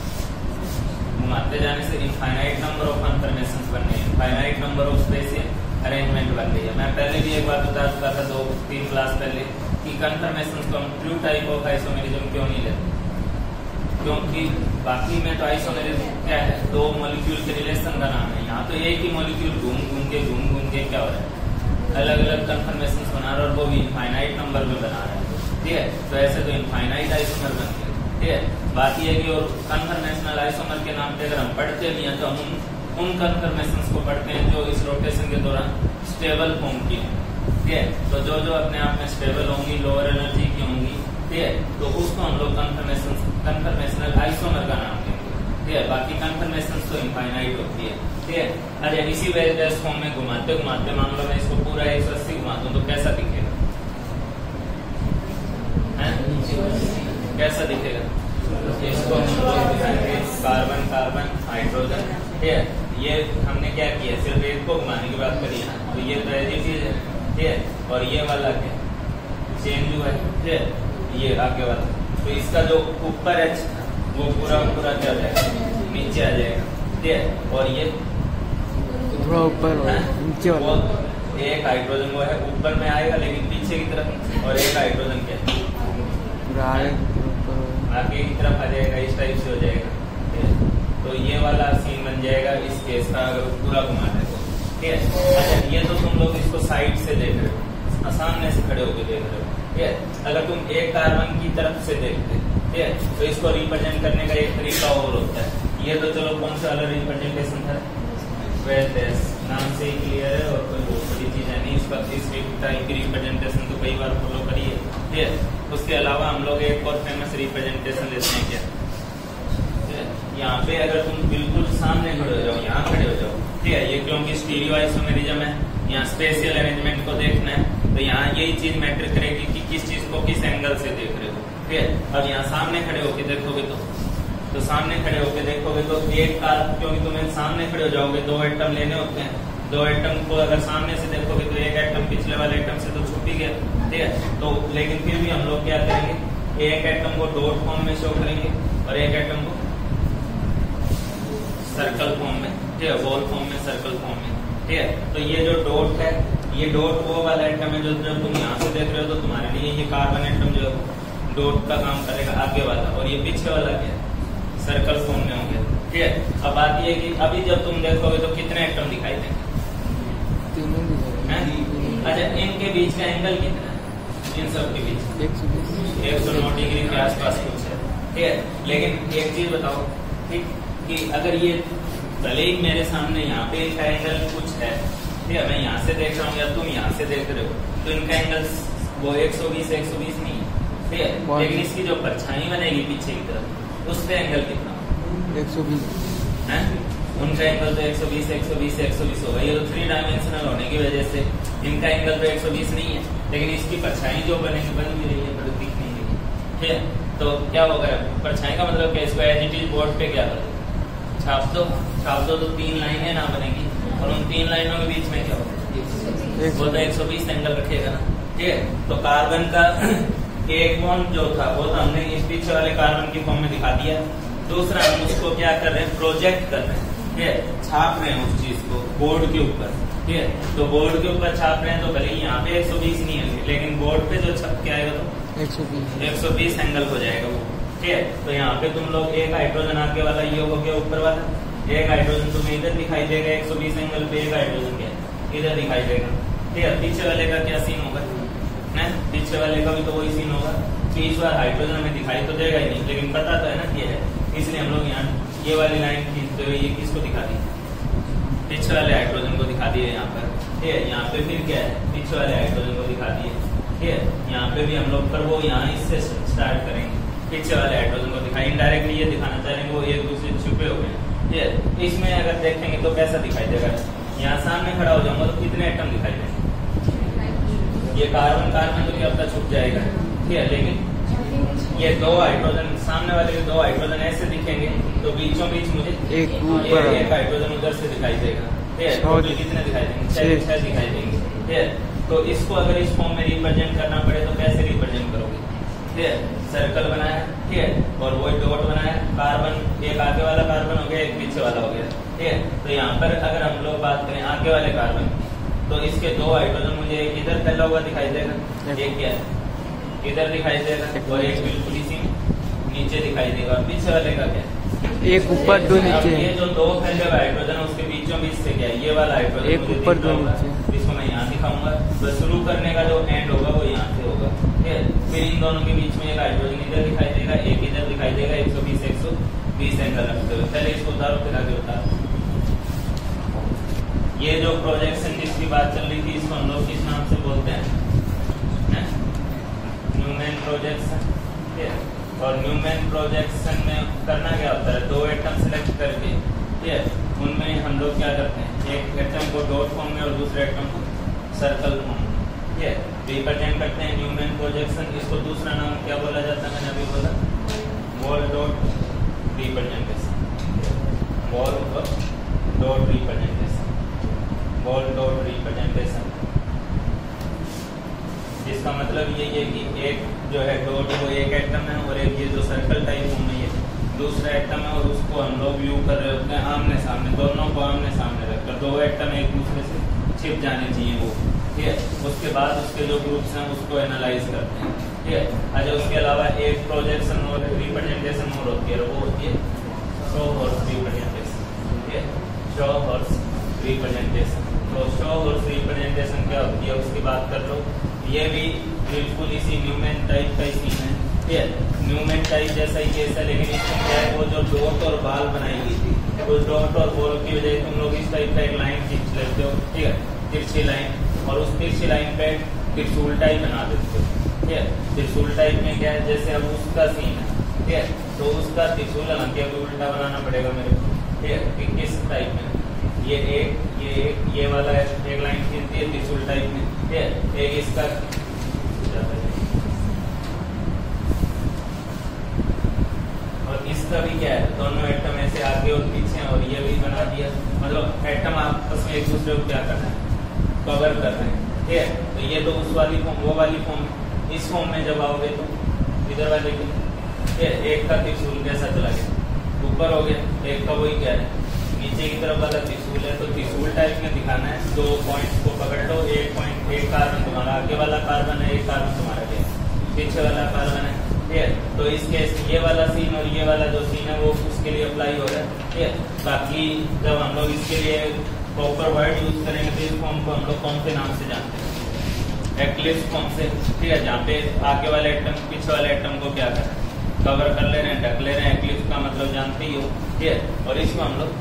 घुमाते जाने से इनफाइनाइट नंबर ऑफ कन्फर्मेशंस बन रही है, infinite number of spatial arrangement बन रही है। मैं पहले भी एक बार बता चुका था दो तीन क्लास पहले कि कन्फर्मेशंस को हम ट्रू टाइप ऑफ आइसोमेरिज्म क्यों नहीं लेते, क्योंकि बाकी में तो आइसोमेरिज्म क्या है, दो मॉलिक्यूल के रिलेशन का नाम है। यहाँ तो एक ही मॉलिक्यूल घूम घूम के घूम घूम के क्या हो रहा है, अलग अलग कन्फर्मेशंस बना रहा है और वो भी इनफाइनाइट नंबर में बना रहा है, ठीक है। तो ऐसे तो इनफाइनाइट आइसोमर बन गए, ठीक है। बात यह है कि और कन्फर्मेशनल आइसोमर के नाम पे अगर हम पढ़ते नहीं है तो हम उन कन्फर्मेशंस को पढ़ते हैं जो इस रोटेशन के दौरान स्टेबल फॉर्म की है, ठीक है। तो जो जो अपने आप में स्टेबल होंगी, लोअर एनर्जी की होंगी, ठीक है, तो उसको हम लोग कन्फर्मेशन कन्फर्मेशनल आइसोमर का नाम देंगे, ठीक है। बाकी कन्फर्मेशन तो इनफाइनाइट होती है, ठीक है। अच्छा, इसी वेज फॉर्म में घुमाते घुमाते मान लो मैं इसको पूरा एक सौ अस्सी घुमा दूं तो कैसा दिखेगा, कैसा दिखेगा, इसको हम लोग दिखाएंगे कार्बन कार्बन हाइड्रोजन, ठीक है। ये हमने क्या किया, सिर्फ एक को घुमाने की बात करी है ना, तो ये तो ऐसी चीज है, ठीक है। और ये वाला क्या चेंज हुआ है, ठीक है, ये आगे वाला, तो इसका जो ऊपर है वो पूरा पूरा क्या हो जाएगा, नीचे आ जाएगा, ठीक है। और ये थोड़ा ऊपर नीचे वाला एक हाइड्रोजन वो है ऊपर में आएगा लेकिन पीछे की तरफ, और एक हाइड्रोजन क्या आगे की तरफ आ जाएगा, इस टाइप से हो जाएगा, ठीक है। तो ये वाला सीन बन जाएगा इस केस का अगर पूरा घुमा दे तो, ठीक है। अच्छा, ये तो तुम लोग इसको साइड से देख रहे हो, सामने से खड़े होकर देख रहे हो, ठीक है। अगर तुम एक कार्बन की तरफ से देखते, ठीक है, तो इसको रिप्रेजेंट करने का एक तरीका और होता है। ये तो चलो कौन सा वाला रिप्रेजेंटेशन था, वेल नाम से ही क्लियर है और कोई बहुत बड़ी चीज है नहीं। इसका इस टाइप की रिप्रेजेंटेशन तो कई बार फॉलो करी है, ठीक है। उसके अलावा हम लोग एक और फेमस रिप्रेजेंटेशन लेते हैं क्या, यहाँ पे अगर तुम बिल्कुल सामने खड़े हो जाओ, यहाँ खड़े हो जाओ, ठीक है, ये क्योंकि स्टीरियो आइसोमेरिज्म है, यहाँ स्पेशियल अरेंजमेंट को देखना है, तो यहाँ यही चीज मैटर करेगी कि किस चीज को किस एंगल से देख रहे हो, ठीक है। अब यहाँ सामने खड़े होके देखोगे तो तो सामने खड़े होके देखोगे तो एक कार, क्योंकि तुम्हें सामने खड़े हो जाओगे, दो एटम लेने होते हैं, दो एटम को अगर सामने से देखोगे तो एक एटम पिछले वाले एटम से तो छुप ही गया, ठीक है। तो लेकिन फिर भी हम लोग क्या करेंगे, एक एटम को डॉट फॉर्म में शो करेंगे और एक एटम को सर्कल फॉर्म में, ठीक है, बॉल फॉर्म में, सर्कल फॉर्म में, ठीक है। तो ये जो डॉट है, ये डॉट वो वाला एटम है जो जब तुम यहाँ से देख रहे हो तो तुम्हारे लिए ये कार्बन एटम जो डॉट का काम करेगा आगे वाला, और ये पीछे वाला क्या है, सर्कल फॉर्म में होंगे, ठीक है। अब बात ये है कि अभी जब तुम देखोगे तो कितने एटम दिखाई देंगे, अच्छा इनके बीच का एंगल कितना है, इन सब के बीच एक सौ नौ डिग्री के आसपास कुछ है, ठीक है। लेकिन एक चीज बताओ, ठीक, कि अगर ये भले ही मेरे सामने यहाँ पे इनका एंगल कुछ है, ठीक है, मैं यहाँ से देख रहा हूँ या तुम यहाँ से देख रहे हो, तो इनका एंगल वो एक सौ बीस एक सौ बीस नहीं है, ठीक है। लेकिन इसकी जो परछाई बनेगी पीछे की तरफ, उस पे एंगल कितना, एक सौ बीस है, उनका एंगल तो एक सौ बीस एक सौ बीस एक सौ बीस होगा, ये तो थ्री डायमेंशनल होने की वजह से इनका एंगल तो एक सौ बीस नहीं है, लेकिन इसकी परछाई जो बनेगी बन भी रही है, पर दिख नहीं रही, ठीक है। तो क्या होगा, परछाई का मतलब क्या, इसको एज इट इज बोर्ड पे क्या करो, छाप दो, छाप दो तो तीन लाइनें ना बनेगी, और उन तीन लाइनों के बीच में क्या होगा, वो तो एक सौ बीस एंगल रखेगा ना, ठीक है। तो कार्बन का एक बॉन्ड जो था वो तो हमने इस पीछे वाले कार्बन की फॉर्म में दिखा दिया, दूसरा हम उसको क्या कर रहे हैं, प्रोजेक्ट कर रहे हैं, ठीक है, छाप रहे हैं उस चीज को बोर्ड के ऊपर, ठीक है। तो बोर्ड के ऊपर छाप रहे हैं तो भले यहाँ पे एक सौ बीस नहीं है, लेकिन बोर्ड पे जो छप के आएगा तो एक सौ बीस एक सौ बीस एंगल हो जाएगा वो, ठीक है। तो यहाँ पे तुम लोग एक हाइड्रोजन आगे वाला ये हो गया ऊपर वाला, एक हाइड्रोजन तुम्हें इधर दिखाई देगा एक सौ बीस एंगल पे, एक हाइड्रोजन क्या इधर दिखाई देगा, ठीक है। पीछे वाले का क्या सीन होगा, ना पीछे वाले का भी तो वही सीन होगा, बीस बार हाइड्रोजन में दिखाई तो देगा ही नहीं, लेकिन पता तो है ना ये है, इसलिए हम लोग यहाँ ये वाली लाइन खींचते हुए ये किसको दिखा दी, पीछे वाले हाइड्रोजन को दिखा दिए यहाँ पर, ठीक है। यहाँ पे फिर क्या है, पीछे वाले हाइड्रोजन को दिखा दिए, ठीक है। यहाँ पे भी हम लोग पर वो यहाँ इससे स्टार्ट करेंगे, पीछे वाले हाइड्रोजन को दिखाई, इनडायरेक्टली ये दिखाना चाहेंगे वो एक दूसरे छुपे हो गए, ठीक है। इसमें अगर देखेंगे तो कैसा दिखाई देगा, यहाँ सामने खड़ा हो जाऊंगा तो कितने एटम दिखाई देंगे, ये कार्बन कार्बन तो क्या पता छुप जाएगा, ठीक है। लेकिन ये दो हाइड्रोजन सामने वाले के दो हाइड्रोजन ऐसे दिखेंगे तो बीचों बीच मुझे एक ऊपर एक हाइड्रोजन उधर से दिखाई देगा, ठीक है। तो कितने दिखाई देंगे, छह छह दिखाई देंगे, ठीक है। तो इसको अगर इस फॉर्म में रिप्रेजेंट करना पड़े तो कैसे रिप्रेजेंट करोगे, ठीक है। सर्कल बनाया, ठीक है, और वो डॉट बनाया, कार्बन एक आगे वाला कार्बन हो गया, एक पीछे वाला हो गया, ठीक है। तो यहाँ पर अगर हम लोग बात करें आगे वाले कार्बन की, तो इसके दो हाइड्रोजन मुझे एक इधर फैला हुआ दिखाई देगा, एक क्या है इधर दिखाई देगा, और एक बिल्कुल इसी नीचे दिखाई देगा, पीछे वाले का क्या है, एक ऊपर दो नीचे, ये जो दो फैले हुए हाइड्रोजन उसके बीचों बीच से क्या है, ये वाला हाइड्रोजन एक ऊपर दो नीचे, इसको मैं यहाँ दिखाऊंगा, तो शुरू करने का जो एंड होगा वो यहाँ से होगा, ठीक है। फिर इन दोनों के बीच में एक हाइड्रोजन इधर दिखाई देगा, एक इधर दिखाई देगा, एक सौ बीस एक सौ बीस एंगल रखते हुए, पहले इसको उतारो फिर आगे उतारो। ये जो प्रोजेक्शन जिसकी बात चल रही थी इसको हम लोग किस नाम से बोलते हैं, न्यूमैन प्रोजेक्शन, ठीक है। और न्यूमैन प्रोजेक्शन में करना क्या होता है, दो एटम सिलेक्ट करके, ठीक है, उनमें हम लोग क्या करते हैं, एक एटम को डॉट फॉर्म में और दूसरे एटम को सर्कल फॉर्म में, ठीक है, रिप्रेजेंट करते हैं न्यूमैन प्रोजेक्शन। इसको दूसरा नाम क्या बोला जाता है, मैंने अभी बोला ball dot representation, ball dot representation, ball dot representation, जिसका मतलब ये है कि एक जो है डॉट वो एक एटम है और एक ये जो सर्कल टाइप फॉर्म में ये दूसरा एटम है, और उसको हम लोग व्यू कर रहे होते हैं आमने सामने, दोनों को आमने सामने रखकर, दो एटम एक दूसरे से छिप जाने चाहिए वो, ठीक है। उसके बाद उसके जो ग्रुप्स हैं उसको एनालाइज करते हैं, ठीक है। अच्छा उसके अलावा एक प्रोजेक्शन और रिप्रेजेंटेशन और होती है, वो होती है शो हॉर्स रिप्रेजेंटेशन, ठीक है, शो हॉर्स रिप्रेजेंटेशन। तो शो हॉर्स रिप्रेजेंटेशन क्या होती है उसकी बात कर लो, ये भी बिल्कुल इसी न्यूमैन टाइप का ही सीन है, ठीक है। न्यूमैन टाइप जैसा ही केस है, लेकिन इसमें क्या है वो जो डॉट और बाल बनाई गई थी, उस डॉट और बॉल की वजह से तुम लोग इस टाइप का एक लाइन खींच लेते हो, ठीक है, तिरछी लाइन, और उस तिरछी लाइन पे त्रिशूल टाइप बना देते हो। ठीक है, त्रिशूल टाइप में क्या है, जैसे अब उसका सीन है, ठीक है, तो उसका त्रिशूल हालांकि अभी उल्टा बनाना पड़ेगा मेरे को। ठीक है, कि किस टाइप में, ये एक ये एक ये वाला एक लाइन खींचती है त्रिशूल टाइप में। ठीक है, एक इसका और इसका भी क्या है, दोनों एटम ऐसे आगे और पीछे और ये भी बना दिया, मतलब एटम आपस में एक दूसरे को क्या कर रहे हैं, कवर कर रहे हैं। ठीक है, तो ये तो उस वाली फॉर्म, वो वाली फॉर्म, इस फॉर्म में जब आओगे तो इधर वाले की, ठीक है, एक का त्रिशूल कैसा चला गया, ऊपर हो गया, एक का वही क्या है, नीचे की तरफ वाला त्रिशूल है। तो त्रिशूल टाइप में दिखाना है, दो पॉइंट्स को पकड़ लो, एक पॉइंट, एक कार्बन तुम्हारा आगे वाला कार्बन है, एक कार्बन तुम्हारा क्या पीछे वाला कार्बन है। ठीक है, तो इसके ये वाला सीन और ये वाला जो सीन है वो उसके लिए अप्लाई हो रहा है। ठीक है, बाकी जब हम लोग इसके लिए प्रॉपर वर्ड यूज करेंगे तो इस फॉर्म को हम लोग कौन से नाम से जानते हैं, एक्लिप्स फॉर्म से। ठीक है, जहाँ पे आगे वाले एटम पीछे वाले एटम को क्या कर कवर कर ले रहे हैं, ढक ले रहे हैं, एक्लिप्स का मतलब जानते ही हो। ठीक है, और इसको हम लोग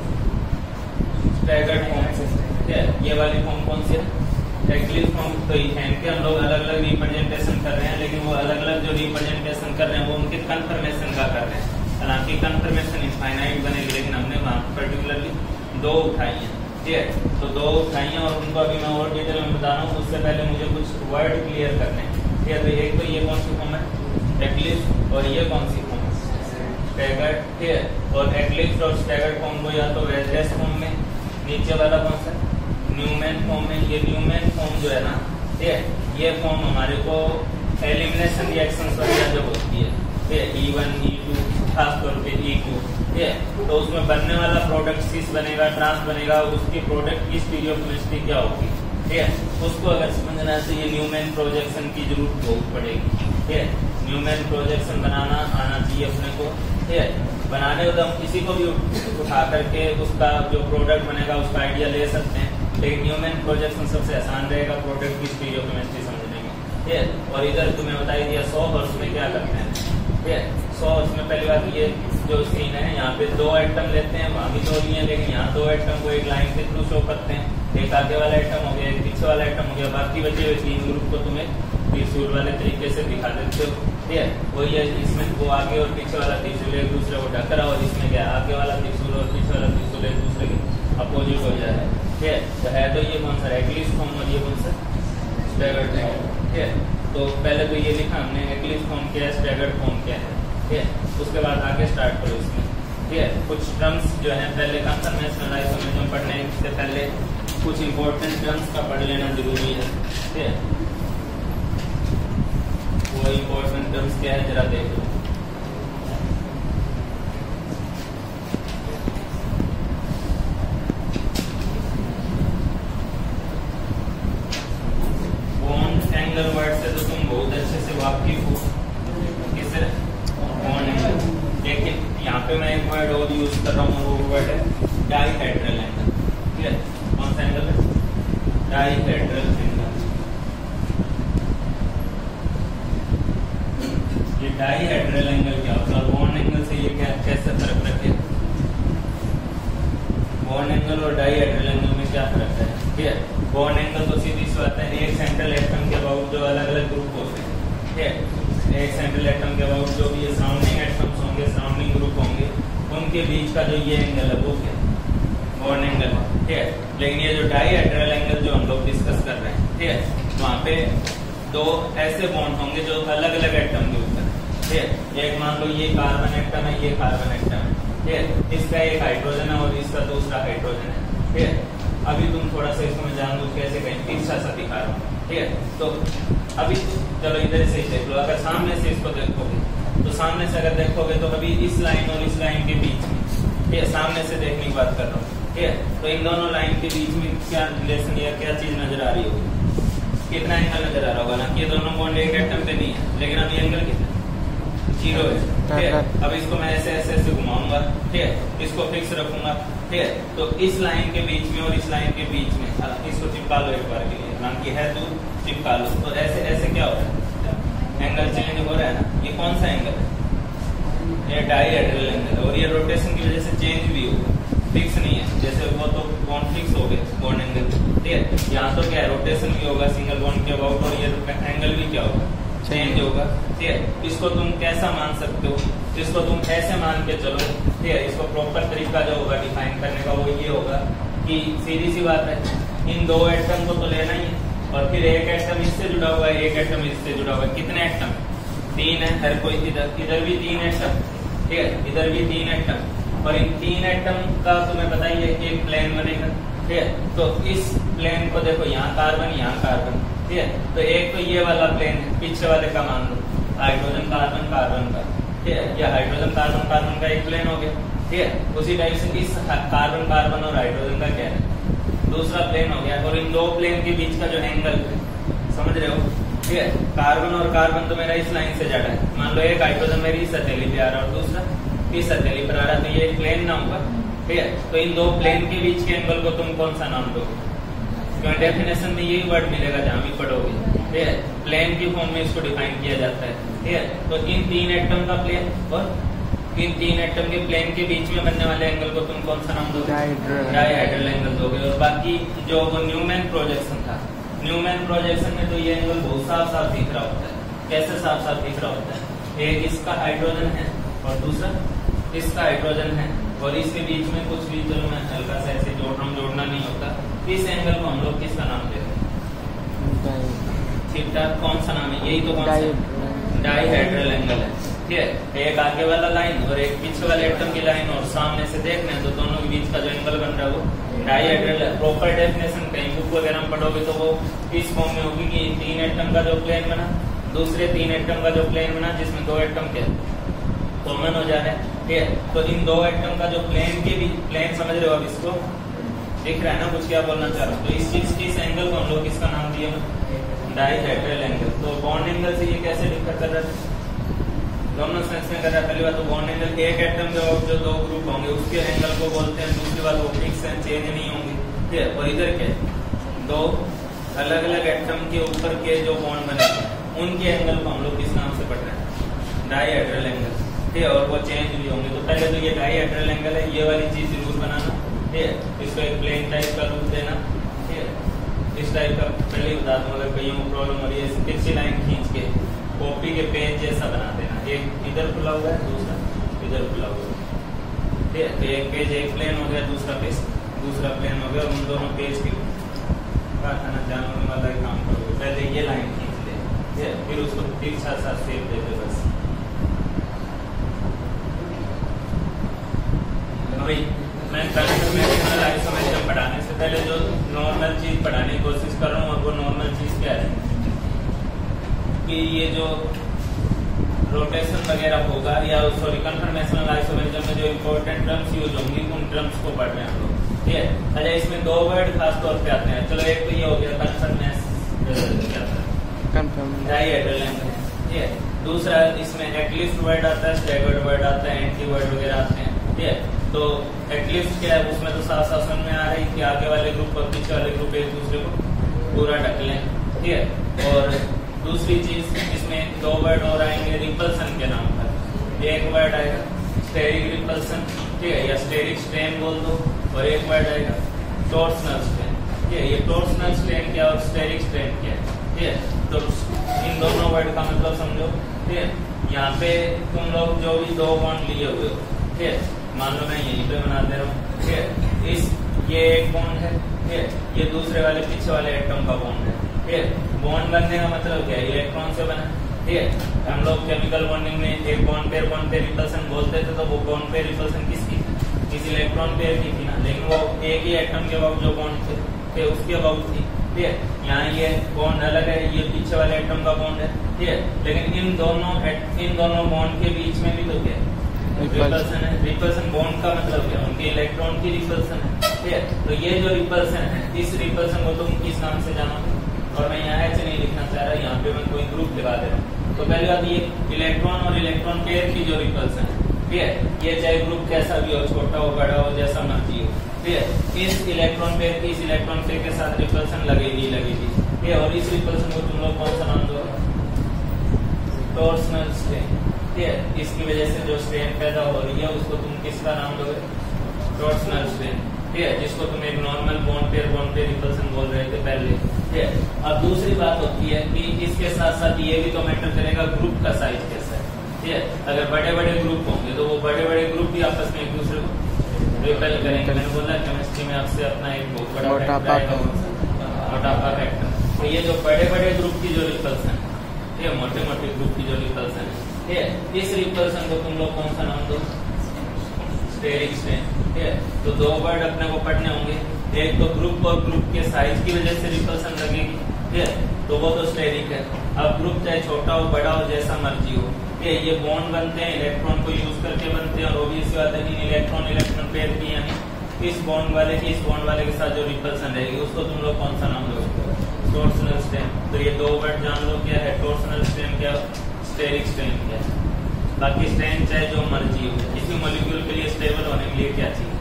स्टैगर्ड फॉर्म से, ठीक है, ये वाली फॉर्म कौन सी है, एक्लिप्स फॉर्म। तो इनके हम लोग अलग अलग रिप्रेजेंटेशन कर रहे हैं, लेकिन वो अलग अलग जो रिप्रेजेंटेशन कर रहे हैं वो उनके कन्फर्मेशन का कर रहे हैं। हालांकि कन्फर्मेशन इनफाइनाइट बनेगी, लेकिन हमने वहाँ पर्टिकुलरली दो उठाई है। ठीक है, तो दो उठाई हैं और उनको अभी मैं और डिटेल में बता रहा हूँ, उससे पहले मुझे कुछ वर्ड क्लियर करने हैं। ठीक है, तो एक तो ये कौन सी फॉर्म है, एक्लिप्स, और ये कौन सी फॉर्म है, स्टैगर्ड। ठीक है, और एक्लिप्स और स्टैगर्ड फॉर्म को या तो वेरियस फॉर्म में, नीचे वाला कौन सा न्यूमैन फॉर्म में। ये न्यूमैन फॉर्म जो है ना, ठीक है, ये फॉर्म हमारे को एलिमिनेशन रिएक्शंस वगैरह जब होती है, ठीक है, ई वन ई टू खास तौर पे ई टू, ठीक है, तो उसमें बनने वाला प्रोडक्ट सिस बनेगा, ट्रांस बनेगा, उसकी प्रोडक्ट की स्टीरियोकेमिस्ट्री क्या होगी। ठीक है, उसको अगर समझना है तो ये न्यूमैन प्रोजेक्शन की जरूरत बहुत पड़ेगी। ठीक है, न्यूमैन प्रोजेक्शन बनाना आना चाहिए अपने को। ठीक है, बनाने को तो हम किसी को भी उठा करके उसका जो प्रोडक्ट बनेगा उसका आइडिया ले सकते हैं, लेकिन न्यूमैन प्रोजेक्शन सबसे आसान रहेगा प्रोडक्ट की स्टीरियोकेमिस्ट्री समझने में। ठीक है, और इधर तुम्हें बता दिया सौ हर्ट्ज में क्या करते हैं। ठीक है, सौ हर्ट्ज में पहली बात ये जो सीन है, यहाँ पे दो आइटम लेते हैं, वहाँ भी दो लिए, लेकिन यहाँ दो आइटम को एक लाइन के थ्रू शो करते हैं, एक आगे वाला आइटम हो गया, एक पीछे वाला आइटम हो गया, बाकी बचे हुए तीन ग्रुप को तुम्हें त्रिशूल वाले तरीके से दिखा देते हो। ठीक है, वही है, इसमें वो आगे और पीछे वाला त्रिशूल एक दूसरे को ढक रहा, और इसमें क्या आगे वाला त्रिशूल और पीछे वाला त्रिशूल एक दूसरे के अपोजिट हो जा रहा है। ठीक है, तो है तो ये कौन सा एक्लिप्स फॉर्म और ये कौन सा स्टैगर्ड फॉर्म। ठीक है, तो पहले तो ये लिखा हमने एक्लिप्स फॉर्म क्या है, स्टैगर्ड फॉर्म क्या है। ठीक है, उसके बाद आगे स्टार्ट करो इसमें। ठीक है, कुछ टर्म्स जो है पहले कंफर्मेशनल आइसोमेरिज्म पढ़ने से पहले कुछ इंपॉर्टेंट टर्म्स का पढ़ लेना जरूरी है। ठीक है, वो इंपॉर्टेंट टर्म्स क्या है जरा देख लो। बॉन्ड एंगल वर्ड से तो तुम बहुत अच्छे से वाकिफ हो, किससे, बॉन्ड एंगल। लेकिन यहाँ पे मैं एक वर्ड और यूज कर रहा हूँ, वो वर्ड है डाइहेड्रल एंगल। ठीक है, कौन सा एंगल है, डाइहेड्रल एंगल। ये डाइहेड्रल एंगल क्या होता है, बॉन्ड एंगल से ये क्या कैसे फर्क रखे, बॉन्ड एंगल और डाइहेड्रल एंगल में क्या फर्क है। ठीक है, बॉन्ड एंगल तो सीधी सी बात है, एक सेंट्रल एटम के अबाउट जो अलग अलग ग्रुप होते हैं। ठीक है, एक सेंट्रल एटम के अबाउट जो भी सराउंडिंग एटम्स होंगे, सराउंडिंग ग्रुप होंगे, उनके बीच का जो ये एंगल है वो क्या, बॉन्ड एंगल। ठीक है, लेकिन ये जो डाइहेड्रल एंगल जो हम लोग डिस्कस कर रहे हैं, ठीक है, वहाँ पे दो ऐसे बॉन्ड होंगे जो अलग अलग एटम के ऊपर। ठीक है, एक मान लो ये कार्बन एटम है, ये कार्बन एटम है। ठीक है, इसका एक हाइड्रोजन है और इसका दूसरा हाइड्रोजन है। ठीक है, अभी तुम थोड़ा सा इसको मैं जान दूं कैसे कहीं तीसरा सा दिखा रहा हूँ। ठीक है, तो अभी चलो इधर से देख लो, अगर सामने से इसको देखोगे तो सामने से अगर देखोगे तो अभी इस लाइन और इस लाइन के बीच में, ठीक है, सामने से देखने की बात कर रहा हूँ। ठीक है, तो इन दोनों लाइन के बीच में क्या रिलेशन या क्या चीज नजर आ रही होगी, कितना एंगल नजर आ रहा होगा ना, ये दोनों बॉन्ड एक एटम पे नहीं है, लेकिन अभी एंगल कितना जीरो है। ठीक है, अब इसको मैं ऐसे ऐसे ऐसे घुमाऊंगा। ठीक है, इसको फिक्स रखूंगा। ठीक है, तो इस लाइन के बीच में और इस लाइन के बीच में इसको चिपका लो एक बार के लिए, हालांकि है दूर, चिपका लो। तो ऐसे ऐसे क्या हो रहा है, एंगल चेंज हो रहा है ना। ये कौन सा एंगल है, ये डाइहेड्रल एंगल, और ये रोटेशन की वजह से चेंज भी होगा, फिक्स नहीं है। जैसे वो तो बॉन्ड फिक्स हो गए बॉन्ड एंगल। ठीक है, यहाँ तो क्या है, रोटेशन भी होगा सिंगल बॉन्ड के अबाउट, और ये एंगल भी क्या होगा, चेंज होगा। ठीक है, इसको तुम कैसा मान सकते हो, इसको तुम ऐसे मान के चलो। ठीक है, इसको प्रॉपर तरीका जो होगा डिफाइन करने का वो ये होगा कि सीधी सी बात है, इन दो एटम को तो लेना ही है, और फिर एक एटम इससे जुड़ा हुआ है, एक एटम इससे जुड़ा हुआ है। कितने एटम, तीन है, हर कोई इधर इधर भी तीन एटम, ठीक है, इधर भी तीन एटम, और इन तीन एटम का तुम्हें बताइए एक प्लेन बनेगा। ठीक है, तो इस प्लेन को देखो, यहाँ कार्बन यहाँ कार्बन, ठीक है, तो एक तो ये वाला प्लेन है, पीछे वाले का मान लो हाइड्रोजन कार्बन कार्बन का, ठीक है, या हाइड्रोजन कार्बन कार्बन का एक प्लेन हो गया। ठीक है, उसी टाइप से इस कार्बन कार्बन और हाइड्रोजन का क्या है, दूसरा प्लेन हो गया। और इन दो प्लेन के बीच का जो एंगल है, समझ रहे हो, ठीक है, कार्बन और कार्बन तो मेरा इस लाइन से जा रहा है, मान लो एक हाइड्रोजन मेरी इस हथेली पे आ रहा है और दूसरा इस हथेली पर आ रहा है, तो ये एक प्लेन ना होगा। ठीक है, तो इन दो प्लेन के बीच के एंगल को तुम कौन सा नाम दोगे, क्योंकि डेफिनेशन में यही वर्ड मिलेगा जहां भी पढ़ोगे। ठीक है, प्लेन की फॉर्म में इसको डिफाइन किया जाता है। ठीक है, तो इन तीन एटम का प्लेन और इन तीन एटम के प्लेन के बीच में बनने वाले एंगल को तुम कौन सा नाम दोगे, डायहेड्रल एंगल दोगे। और बाकी जो वो न्यूमैन प्रोजेक्शन था, न्यूमैन प्रोजेक्शन में तो ये एंगल बहुत साफ साफ दिख रहा होता है। कैसे साफ साफ दिख रहा होता है, एक इसका हाइड्रोजन है और दूसरा इसका हाइड्रोजन है, और इसके बीच में कुछ भी, चलो मैं हल्का सा ऐसे जोड़ रहा हूँ, जोड़ना नहीं होता। इस एंगल को हम लोग किसका नाम देते हैं, थीटा, कौन सा नाम है, यही तो कौन सा, डायहेड्रल एंगल है। ठीक है, एक आगे वाला लाइन और एक पीछे वाले एटम की लाइन, और सामने से देखना है तो दोनों के बीच का जो एंगल बन रहा है वो डायहेड्रल है। प्रॉपर डेफिनेशन कहीं बुक वगैरह में पढ़ोगे तो वो इस फॉर्म में होगी कि तीन एटम का जो प्लेन बना, दूसरे तीन एटम का जो प्लेन बना, जिसमें दो एटम के कॉमन हो जा रहे हैं। ठीक है, तो इन दो एटम का जो प्लेन के भी प्लेन, समझ रहे हो, अब इसको दिख रहा है ना कुछ क्या बोलना चाह रहा हूँ। तो इस चीज की, इस एंगल को हम लोग किसका नाम दिए, डायहेड्रल एंगल। तो बॉन्ड एंगल से ये कैसे डिफर कर रहा है, दोनों सेंस में कर रहा है। पहली बात तो बॉन्ड एंगल, एक एटम के जो दो ग्रुप होंगे उसके एंगल को बोलते हैं, दूसरी बात वो फिक्स है, चेंज नहीं होंगे। ठीक है, और इधर के दो अलग अलग एटम के ऊपर के जो बॉन्ड बने उनके एंगल को हम लोग किस नाम से पढ़ रहे हैं, डायहेड्रल एंगल। ठीक है, और वो चेंज भी होंगे। तो पहले तो ये डायहेड्रल एंगल है, ये वाली चीज जरूर बनाना। ठीक है, इसको एक प्लेन टाइप का रूप देना। ठीक है, इस टाइप का पहले ही बता दूं, अगर कहीं प्रॉब्लम हो रही है, तिरछी लाइन खींच के कॉपी के पेज जैसा बना देना, एक इधर खुला हुआ है, दूसरा इधर खुला हुआ है। ठीक है, तो एक पेज एक प्लेन हो गया, दूसरा पेज दूसरा प्लेन हो गया, उन दोनों पेज के कारखाना जानने वाला काम करोगे। पहले ये लाइन खींच ले, फिर उसको तिरछा सा शेप दे दे बस। भाई मैं कंफर्मेशनल आइसोमेरिज्म पढ़ाने से पहले जो नॉर्मल चीज पढ़ाने की कोशिश कर रहा हूँ, और वो नॉर्मल चीज क्या है कि ये जो रोटेशन वगैरह होगा, या सॉरी कंफर्मेशनल आइसोमेरिज्म में जो इम्पोर्टेंट टर्म्स यूज होंगी उन टर्म्स को पढ़ रहे हैं हम लोग। ठीक है, अच्छा इसमें दो वर्ड खास तौर पे आते हैं। चलो एक तो ये हो गया कंफर्मेशन, डायहेड्रल एंगल। ठीक है, दूसरा इसमें एटलिस्ट वर्ड आता है, स्टैगर्ड वर्ड आता है, एंटी वर्ड वगैरह आते हैं। ठीक है, तो एटलीस्ट क्या है, उसमें तो साफ साफ समझ में आ रही है कि आगे वाले ग्रुप और पीछे वाले ग्रुप एक दूसरे को पूरा ढक लें। ठीक है, और दूसरी चीज इसमें दो वर्ड और आएंगे रिपल्सन के नाम पर। एक वर्ड आएगा स्टेरिक रिपल्सन, ठीक है, या स्टेरिक स्ट्रेन बोल दो, और एक वर्ड आएगा टॉर्सनल स्ट्रेन। ठीक है, ये टॉर्सनल स्ट्रेन क्या और स्टेरिक स्ट्रेन क्या है। ठीक है, तो इन दोनों वर्ड का मतलब समझो। ठीक है, यहाँ पे तुम लोग जो भी दो बॉन्ड लिए हुए हो, ठीक है, मान लो मैं यहीं पे बना दे रहा हूँ। ठीक है, इस ये एक बॉन्ड है, ठीक है, ये दूसरे वाले पीछे वाले एटम का बॉन्ड है। ठीक है, बॉन्ड बनने का मतलब क्या है, इलेक्ट्रॉन से बना। ठीक है, हम लोग केमिकल बॉन्डिंग में एक bond pair bond pair repulsion बोलते थे, तो वो बॉन्ड पेयर रिपल्सन किसकी, किसी इलेक्ट्रॉन पेयर की थी ना, लेकिन वो एक ही एटम के अबाउट जो बॉन्ड थे, थे उसके अबाउट थी। ठीक है, यहाँ ये बॉन्ड अलग है, ये पीछे वाले एटम का बॉन्ड है। ठीक है, लेकिन इन दोनों इन दोनों बॉन्ड के बीच में भी तो क्या है, रिपल्सन है। रिपल्सन बॉन्ड का मतलब क्या, उनके इलेक्ट्रॉन की रिपल्सन है। ठीक है, तो ये जो रिपल्सन है, इस रिपल्सन को तुम किस नाम से जानोगे, और मैं यहाँ ऐसे नहीं लिखना चाह रहा, यहाँ पे मैं कोई ग्रुप लगा दे रहा हूँ। तो पहली बात ये इलेक्ट्रॉन और इलेक्ट्रॉन पेयर की जो रिपल्सन है, ठीक है, ये चाहे ग्रुप कैसा भी हो, छोटा हो बड़ा हो जैसा मर्जी हो, ठीक है, इस इलेक्ट्रॉन पेयर की इस इलेक्ट्रॉन पेयर के साथ रिपल्सन लगेगी लगेगी ठीक है, और इस रिपल्सन को तुम लोग कौन सा नाम दो, टॉर्सनल स्ट्रेन। ठीक है, इसकी वजह से जो स्ट्रेन पैदा हो रही है उसको तुम किसका नाम दोगे, टॉर्सनल स्ट्रेन। ठीक है, जिसको तुम एक normal bond pair bond pair repulsion बोल रहे थे दूसरी बात होती है कि इसके साथ साथ ये भी तो मैटर करेगा ग्रुप का साइज कैसा है, ठीक है। अगर बड़े बड़े ग्रुप होंगे तो वो बड़े बड़े ग्रुप भी आपस में एक दूसरे को रिपेल करेंगे। मैंने बोला केमिस्ट्री में आपसे अपना एक बहुत बड़ा मोटापा मोटापा फैक्टर। तो ये जो बड़े बड़े ग्रुप की जो रिपल्सन है, ठीक है, मोटे मोटे ग्रुप की जो रिपल्सन है, ठीक है, इस रिपल्सन को तुम लोग कौन सा नाम दो? स्टेरिक स्ट्रेन, ठीक है। तो दो वर्ड अपने को पढ़ने होंगे, एक तो ग्रुप और ग्रुप के साइज की वजह से रिपल्सन लगेगी, ठीक है, तो वो तो स्टेरिक है। अब ग्रुप चाहे छोटा हो बड़ा हो जैसा मर्जी हो, ठीक है, ये बॉन्ड बनते हैं इलेक्ट्रॉन को यूज करके बनते हैं, और वो भी इसी बात है कि इलेक्ट्रॉन इलेक्ट्रॉन पेयर की, यानी इस बॉन्ड वाले की इस बॉन्ड वाले के साथ जो रिपल्सन रहेगी उसको तुम लोग कौन सा नाम दोगे? Torsional strain. तो ये दो वर्ड जान लो, क्या है टॉर्सनल स्ट्रेन, क्या स्टेरिक स्ट्रेन क्या है। बाकी स्ट्रेन चाहे जो मर्जी हो, किसी मॉलिक्यूल के लिए स्टेबल होने के लिए क्या चाहिए?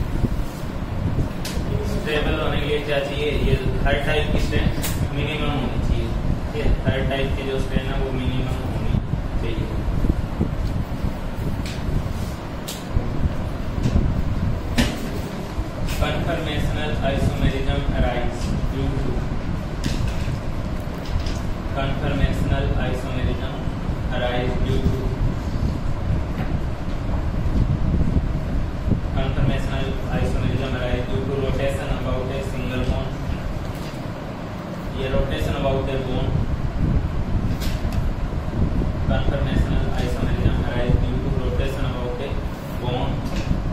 स्टेबल होने के लिए क्या चाहिए? ये हर टाइप की स्ट्रेन मिनिमम होनी चाहिए, ठीक है, हर टाइप की जो स्ट्रेन है वो मिनिमम होनी चाहिए। Conformational isomerism arise due to conformational isomerism arise due to conformational isomerism arise due to rotation about a single bond. ये rotation about a bond. Conformational isomerism arise due to rotation about a bond.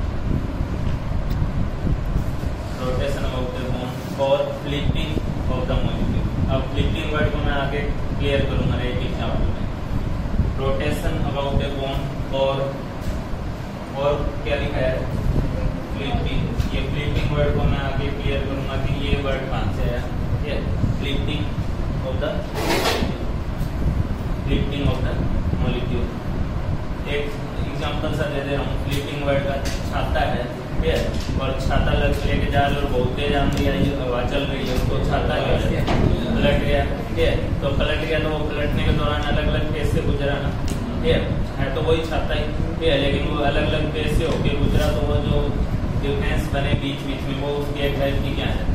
Rotation of the bond और flipping of the molecule. अब flipping word को मैं आगे clear करूंगा एक example में। Rotation about the bond और और क्या लिखा है? फ्लिपिंग। ये फ्लिपिंग वर्ड को मैं आगे क्लियर करूंगा कि ये वर्ड कहां से है, ठीक है, flipping of the flipping of the molecule. एक एग्जांपल सा दे दे रहा हूँ। फ्लिपिंग वर्ड का छाता है, ठीक है, और छाता लग लेके जा रहे और बहुत तेज आंधी आई, हवा चल रही है, उसको छाता पलट गया, ठीक है, तो पलट गया तो वो पलटने के दौरान अलग अलग फेज से गुजरा ना, ठीक है, है तो वही छाता ही, ठीक है, लेकिन वो अलग अलग फेज से होके गुजरा तो वो जो डिफरेंस बने बीच बीच में वो उसकी एक टाइप की क्या है?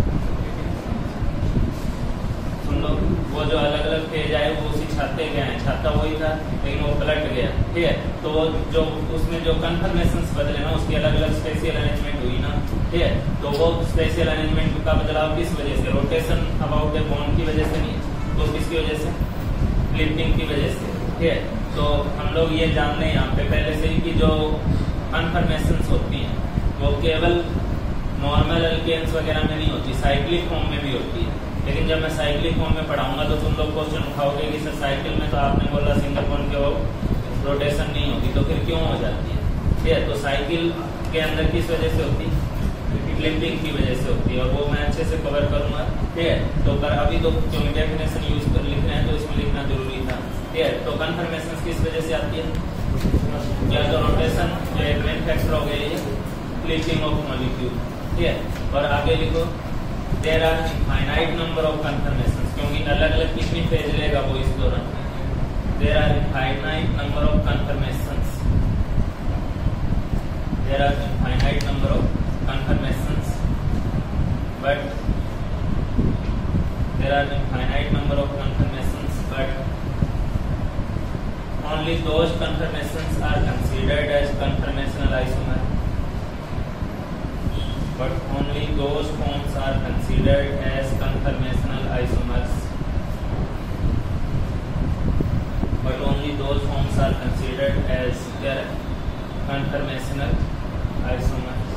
सुन लो, वो जो अलग अलग फेज आए वो उसी छाते के आए, छाता वही था लेकिन वो पलट गया, ठीक है, तो वो जो उसमें जो कन्फर्मेशंस बदले ना उसकी अलग अलग स्पेशियल अरेंजमेंट हुई ना, ठीक है, तो वो स्पेशियल अरेंजमेंट का बदलाव किस वजह से? रोटेशन अबाउट द बॉन्ड की वजह से नहीं, तो किसकी वजह से? फ्लिपिंग की वजह से, ठीक है। तो हम लोग ये जान लें यहाँ पे पहले से ही कि जो कन्फर्मेशंस होती हैं वो केवल नॉर्मल एल्केन्स वगैरह में नहीं होती, साइक्लिक फॉर्म में भी होती है। लेकिन जब मैं साइक्लिक फॉर्म में पढ़ाऊंगा तो तुम लोग क्वेश्चन उठाओगे कि सर साइकिल में तो आपने बोला सिंगल बॉन्ड के वो रोटेशन नहीं होती, तो फिर क्यों हो जाती है, ठीक है। तो साइकिल के अंदर किस वजह से होती है? फ्लिपिंग की वजह से होती है, और वो मैं अच्छे से कवर करूंगा, ठीक है। तो पर अभी तो क्योंकि डेफिनेशन यूज कर लिख रहे हैं तो इसमें लिखना जरूरी था, ठीक है। तो कन्फर्मेशन किस वजह से आती है? या तो रोटेशन जो एक मेन फैक्टर हो गया ये फ्लिपिंग ऑफ मॉलिक्यूल, ठीक है। और आगे लिखो there are infinite number of conformations, क्योंकि अलग अलग कितनी फेज लेगा वो इस दौरान। There are infinite number of conformations, there are infinite number of conformations, but there are infinite number of conformations, but only those conformations are considered as conformational isomer, but only those forms are considered as conformational isomers, but only those forms are considered as conformational isomers,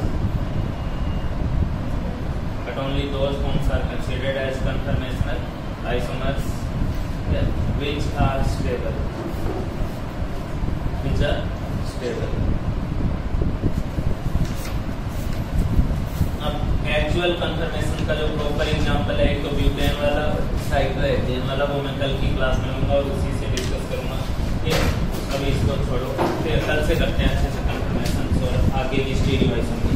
but only those forms are considered as conformational isomers, yeah, which are stable. which are stable. अब actual conformation का जो proper example है एक तो butane वाला, cyclohexane वाला, वो मैं कल की क्लास में लूंगा और उसी से डिस्कस करूंगा, ठीक है। अभी इसको छोड़ो, फिर कल से करते हैं अच्छे से कन्फर्मेशन और आगे की स्टीरियो आइसोमेरिज्म।